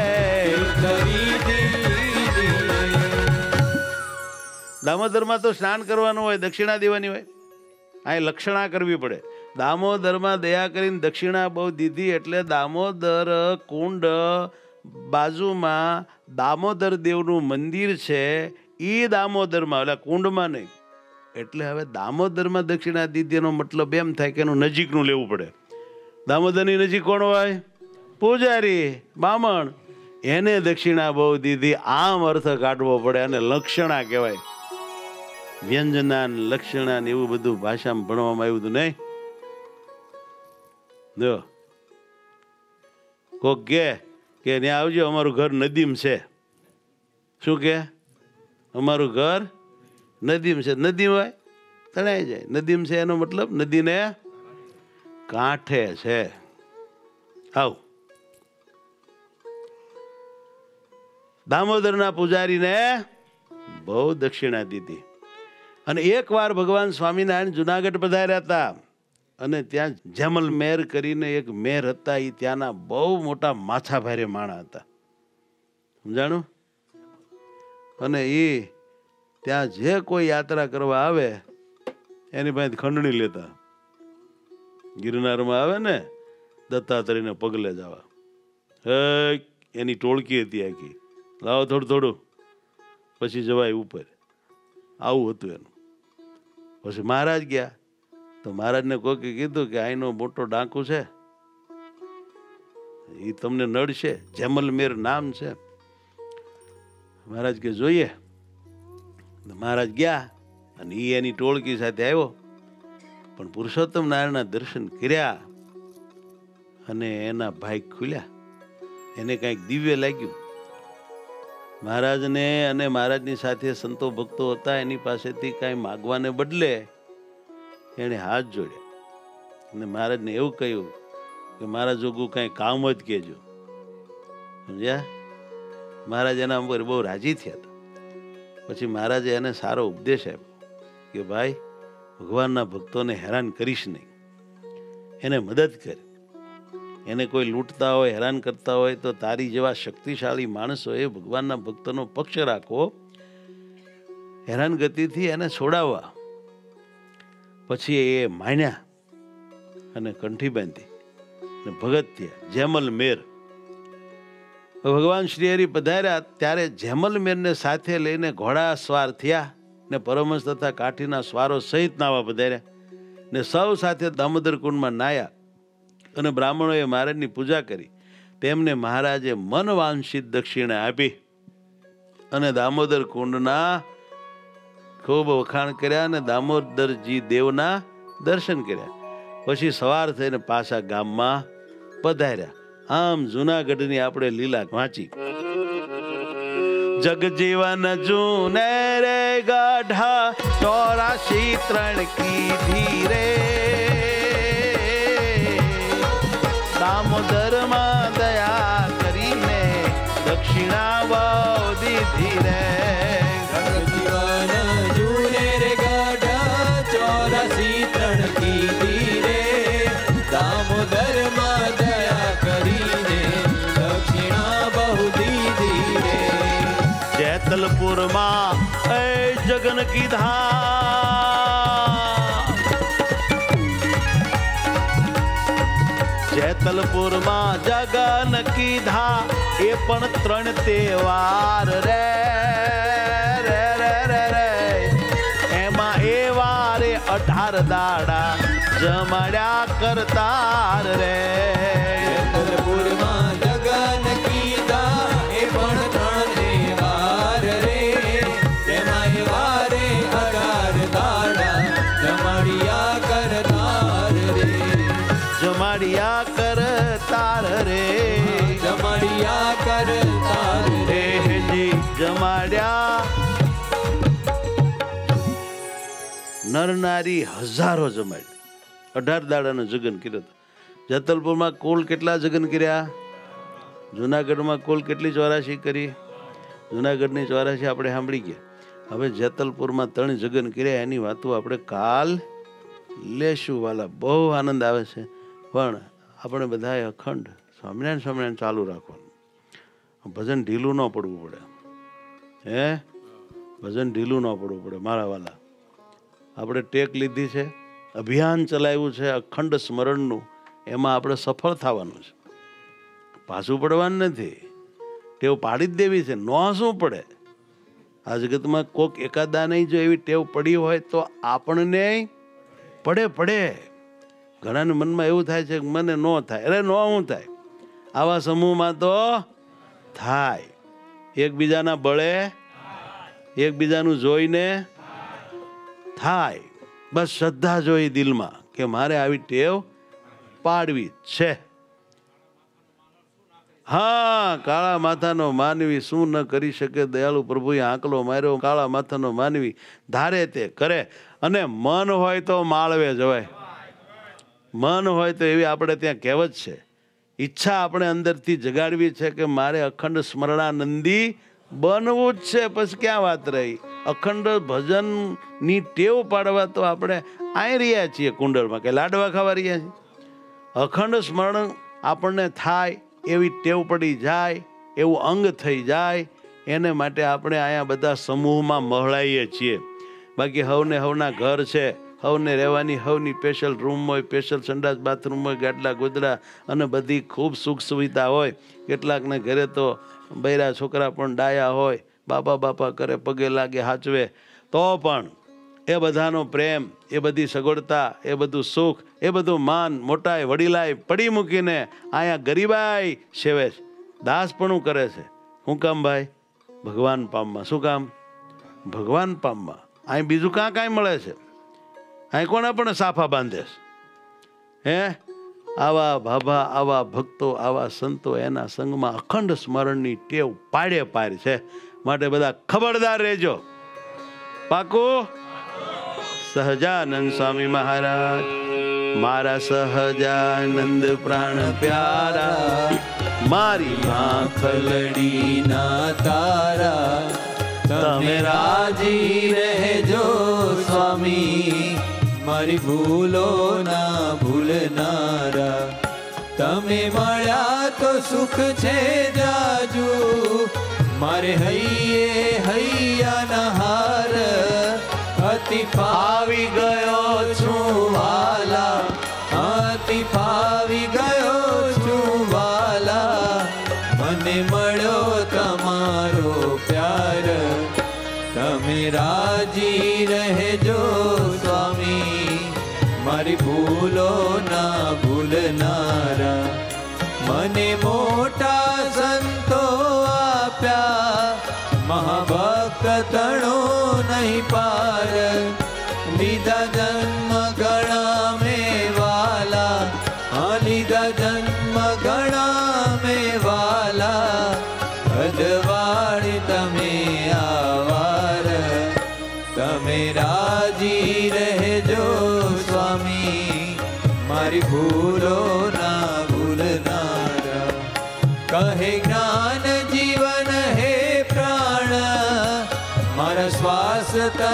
દામોદરમાં તો સ્નાન કરવાનું હોય, દક્ષિણા દેવાની હોય. અહીં લક્ષણા કરવી પડે. દામોદરમાં દયા કરીને દક્ષિણા બહુ દીધી એટલે દામોદર કુંડ બાજુમાં દામોદર દેવનું મંદિર છે. એ દામોદરમાં, એટલે કુંડમાં નહીં. એટલે હવે દામોદરમાં દક્ષિણા દીધી એનો મતલબ એમ થાય કે એનું નજીકનું લેવું પડે. દામોદરની નજીક કોણ હોય? પૂજારી, બામણ. એને દક્ષિણા બહુ દીધી, આમ અર્થ કાઢવો પડે. અને લક્ષણા કહેવાય. વ્યંજના લક્ષણા ને એવું બધું ભાષામાં ભણવામાં આવ્યું હતું નહીં. જો કોક કે ત્યાં આવજો, અમારું ઘર નદીમ છે. શું કે? અમારું ઘર નદીમ છે. નદી હોય તણાઈ જાય. નદીમ છે એનો મતલબ નદીને કાંઠે છે. આવ દામોદરના પૂજારીને બહુ દક્ષિણા દીધી. અને એકવાર ભગવાન સ્વામિનારાયણ જુનાગઢ પધાર્યા હતા અને ત્યાં જેમલ મેર કરીને એક મેર હતા. એ ત્યાંના બહુ મોટા માથા ભારે માણા હતા, સમજાણું? અને એ ત્યાં જે કોઈ યાત્રા કરવા આવે એની પાસે ખંડણી લેતા. ગિરનારમાં આવે ને દત્તાત્રેયને પગલે જવા, એની ટોળકી હતી આખી, લાવો થોડું થોડું પછી જવાય ઉપર. આવું હતું એનું. પછી મહારાજ ગયા તો મહારાજને કોઈકે કીધું કે આનો મોટો ડાકુ છે, એ તમને નડશે, જેમલમેર નામ છે. મહારાજ કે જોઈએ. મહારાજ ગયા અને એ એની ટોળકી સાથે આવ્યો, પણ પુરુષોત્તમ નારાયણના દર્શન કર્યા અને એના ભાગ ખુલ્યા. એને કંઈક દિવ્ય લાગ્યું. મહારાજને અને મહારાજની સાથે સંતો ભક્તો હતા, એની પાસેથી કાંઈ માગવાને બદલે એણે હાથ જોડ્યા અને મહારાજને એવું કહ્યું કે મારા જોગું કાંઈ કામ જ કહેજો. સમજ્યા? મહારાજ એના ઉપર બહુ રાજી થયા હતા. પછી મહારાજે એને સારો ઉપદેશ આપ્યો કે ભાઈ, ભગવાનના ભક્તોને હેરાન કરીશ નહીં, એને મદદ કર. એને કોઈ લૂંટતા હોય, હેરાન કરતા હોય તો તારી જેવા શક્તિશાળી માણસોએ ભગવાનના ભક્તોનો પક્ષ રાખવો, હેરાનગતિથી એને છોડાવવા. પછી એ માન્યા અને કંઠી બાંધી ને ભગત થયા. જેમલમેર ભગવાન શ્રી હરિ પધાર્યા ત્યારે જેમલમેરને સાથે લઈને ઘોડા સ્વાર થયા ને પરમહંસ તથા કાઠીના સ્વારો સહિત નાવા પધાર્યા ને સૌ સાથે દામોદર કુંડમાં નાયા અને બ્રાહ્મણોએ મહારાજની પૂજા કરી. તેમને મહારાજે મનવાંછિત દક્ષિણા આપી અને દામોદર કુંડના ખૂબ વખાણ કર્યા અને દામોદરજી દેવના દર્શન કર્યા. પછી સવાર થઈને પાછા ગામમાં પધાર્યા. આમ જુનાગઢની આપણે લીલા વાંચી. જગજીવન જૂને રે ગઢા 84 કીધી રે, દામોદર માં દયા કરીને દક્ષિણા બહુ દીધી રે. જગજીવન જૂને રે ગઢા 84 કીધી રે, દામોદર માં દયા કરીને દક્ષિણા બહુ દીધી રે. જેતલપુરમાં જગન કીધા, જેતલપુરમાં જગન કીધા એ પણ 3 તહેવાર રે રે રે રે રે. એમાં એ વારે 18 દાડા જમાડ્યા કરતાર રે. જેતલપુરમાં જગન કીધા એ પણ 3 તહેવાર રે, તેમાં એ વારે 18 દાડા જમાડ્યા કરતાર રે. જમાડિયા કરતાર રે, જમાડિયા કરતાર રે, જી જમાડ્યા. નર નારી હજારો જમાડ્યા. 18 દાડાનો જગન કર્યો. જેતલપુરમાં કુલ કેટલા જગન કર્યા? જુનાગઢમાં કુલ કેટલી 84 કરી? જુનાગઢની 84 આપણે સાંભળી ગયા. હવે જેતલપુરમાં 3 જગન કર્યા એની વાતો આપણે કાલ લેશું વાલા. બહુ આનંદ આવે છે, પણ આપણે બધાએ અખંડ સ્વામિનારાયણ ચાલુ રાખવાનું. ભજન ઢીલું ન પડવું પડે. હે, ભજન ઢીલું ન પડવું પડે મારા વાલા. આપણે ટેક લીધી છે, અભિયાન ચલાવ્યું છે અખંડ સ્મરણનું, એમાં આપણે સફળ થવાનું છે. પાછું પડવાનું નથી. ટેવ પાડી જ દેવી છે. નો શું પડે? આ જગતમાં કોક એકાદા નહીં જો એવી ટેવ પડી હોય તો આપણને પડે પડે. ઘણાના મનમાં એવું થાય છે કે મને ન થાય. અરે નો શું થાય? આવા સમૂહમાં તો થાય. એકબીજાના બળે, એકબીજાનું જોઈને થાય. બસ શ્રદ્ધા જોઈ દિલમાં કે મારે આવી ટેવ પાડવી છે. હા, કાળા માથાનો માનવી શું ન કરી શકે? દયાળુ પ્રભુએ આંકલો માર્યો. કાળા માથાનો માનવી ધારે તે કરે. અને મન હોય તો માળવે જવાય. મન હોય તો એવી આપણે ત્યાં કહેવત છે. ઈચ્છા આપણે અંદરથી જગાડવી છે કે મારે અખંડ સ્મરણાનંદી બનવું જ છે. પછી ક્યાં વાત રહી? અખંડ ભજનની ટેવ પાડવા તો આપણે અહીં રહ્યા છીએ કુંડળમાં, કે લાડવા ખાવા રહ્યા છીએ. અખંડ સ્મરણ આપણને થાય એવી ટેવ પડી જાય, એવું અંગ થઈ જાય, એને માટે આપણે અહીંયા બધા સમૂહમાં મહળાઈએ છીએ. બાકી હવને હવના ઘર છે, હવને રહેવાની હવની સ્પેશિયલ રૂમ હોય, સ્પેશિયલ સંડાસ બાથરૂમ હોય, ગાડલા ગોદડા અને બધી ખૂબ સુખ સુવિધા હોય. કેટલાકને ઘરે તો બૈરા છોકરા પણ ડાયા હોય, બાપા બાપા કરે, પગે લાગે, હાચવે, તો પણ એ બધાનો પ્રેમ, એ બધી સગવડતા, એ બધું સુખ, એ બધું માન મોટાઈ વડીલાઈ પડી મૂકીને અહીંયા ગરીબાઈ સેવે છે, દાસપણું કરે છે. શું કામ ભાઈ? ભગવાન પામવા. શું કામ? ભગવાન પામવા. અહીં બીજું કાંઈ મળે છે? અહીં કોને પણ સાફા બાંધે છે? હે? આવા ભાભા, આવા ભક્તો, આવા સંતો એના સંગમાં અખંડ સ્મરણની ટેવ પાડે પાડ છે. માટે બધા ખબરદાર રહેજો. પાકું? સહજાનંદ સ્વામી મહારાજ, મારા સહજાનંદ પ્રાણ પ્યારા, મારી આંખલડી ના તારા, તમે રાજી રહેજો સ્વામી, મારી ભૂલો ના ભૂલનારા. તમે મળ્યા તો સુખ છે જાજુ, મારે હૈયે હૈયાના હાર, અતિ ફાવી ગયો છું વાલા, અતિ ફાવી ગયો છું વાલા, મને મળ્યો તમારો પ્યાર. તમે રાજી રહેજો સ્વામી, મારી ભૂલો ના ભૂલનારા. મને મોટા સંતો આપ્યા, મહાભક્ત તણો નહીં પાર, લીધા જન્મ ગણા મેં વાલા, લીધા જન્મ ગણા મેં વાલા, અજવાળી તમે આવાર. તમે રાજી રહેજો સ્વામી, મારી ભૂલો ના ભૂલનારા. કહે જ્ઞાન જીવન હે પ્રાણ, મારા શ્વાસ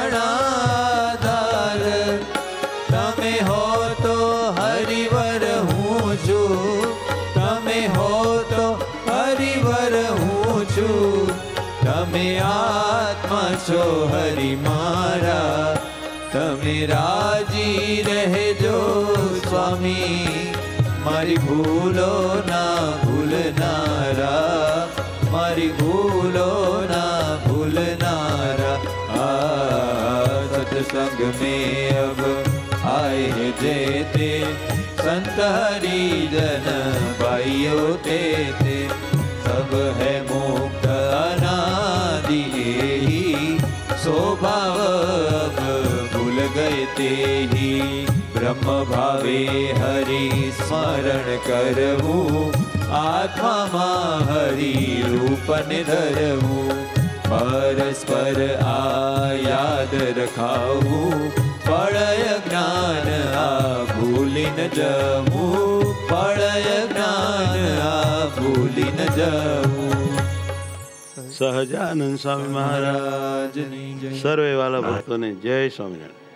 તણાધાર. તમે હો તો હરિવર હું છું, તમે હો તો હરિવર હું છું. તમે આત્મા છો હરિ મારા, તમે રાજી રહેજો સ્વામી, મારી ભૂલો ના ભૂલનારા, મારી ભૂલો ના ભૂલનારા. सत्संग में अब आए हैं जेते, संत हरिजन भाइयों तेते, सब है मुक्त अनादि ही, स्वभाव अब भूल गए ते ही. ब्रह्म भावे हरि स्मरण करवूं, आत्मा માં હરિ રૂપને ધરવું. પરસ્પર આ યાદ રખાવું, પળય જ્ઞાન આ ભૂલી ન જવું, પળય જ્ઞાન આ ભૂલી ન જવું. સહજાનંદ સ્વામી મહારાજ સર્વે વાલા ભક્તોને જય સ્વામિનારાયણ.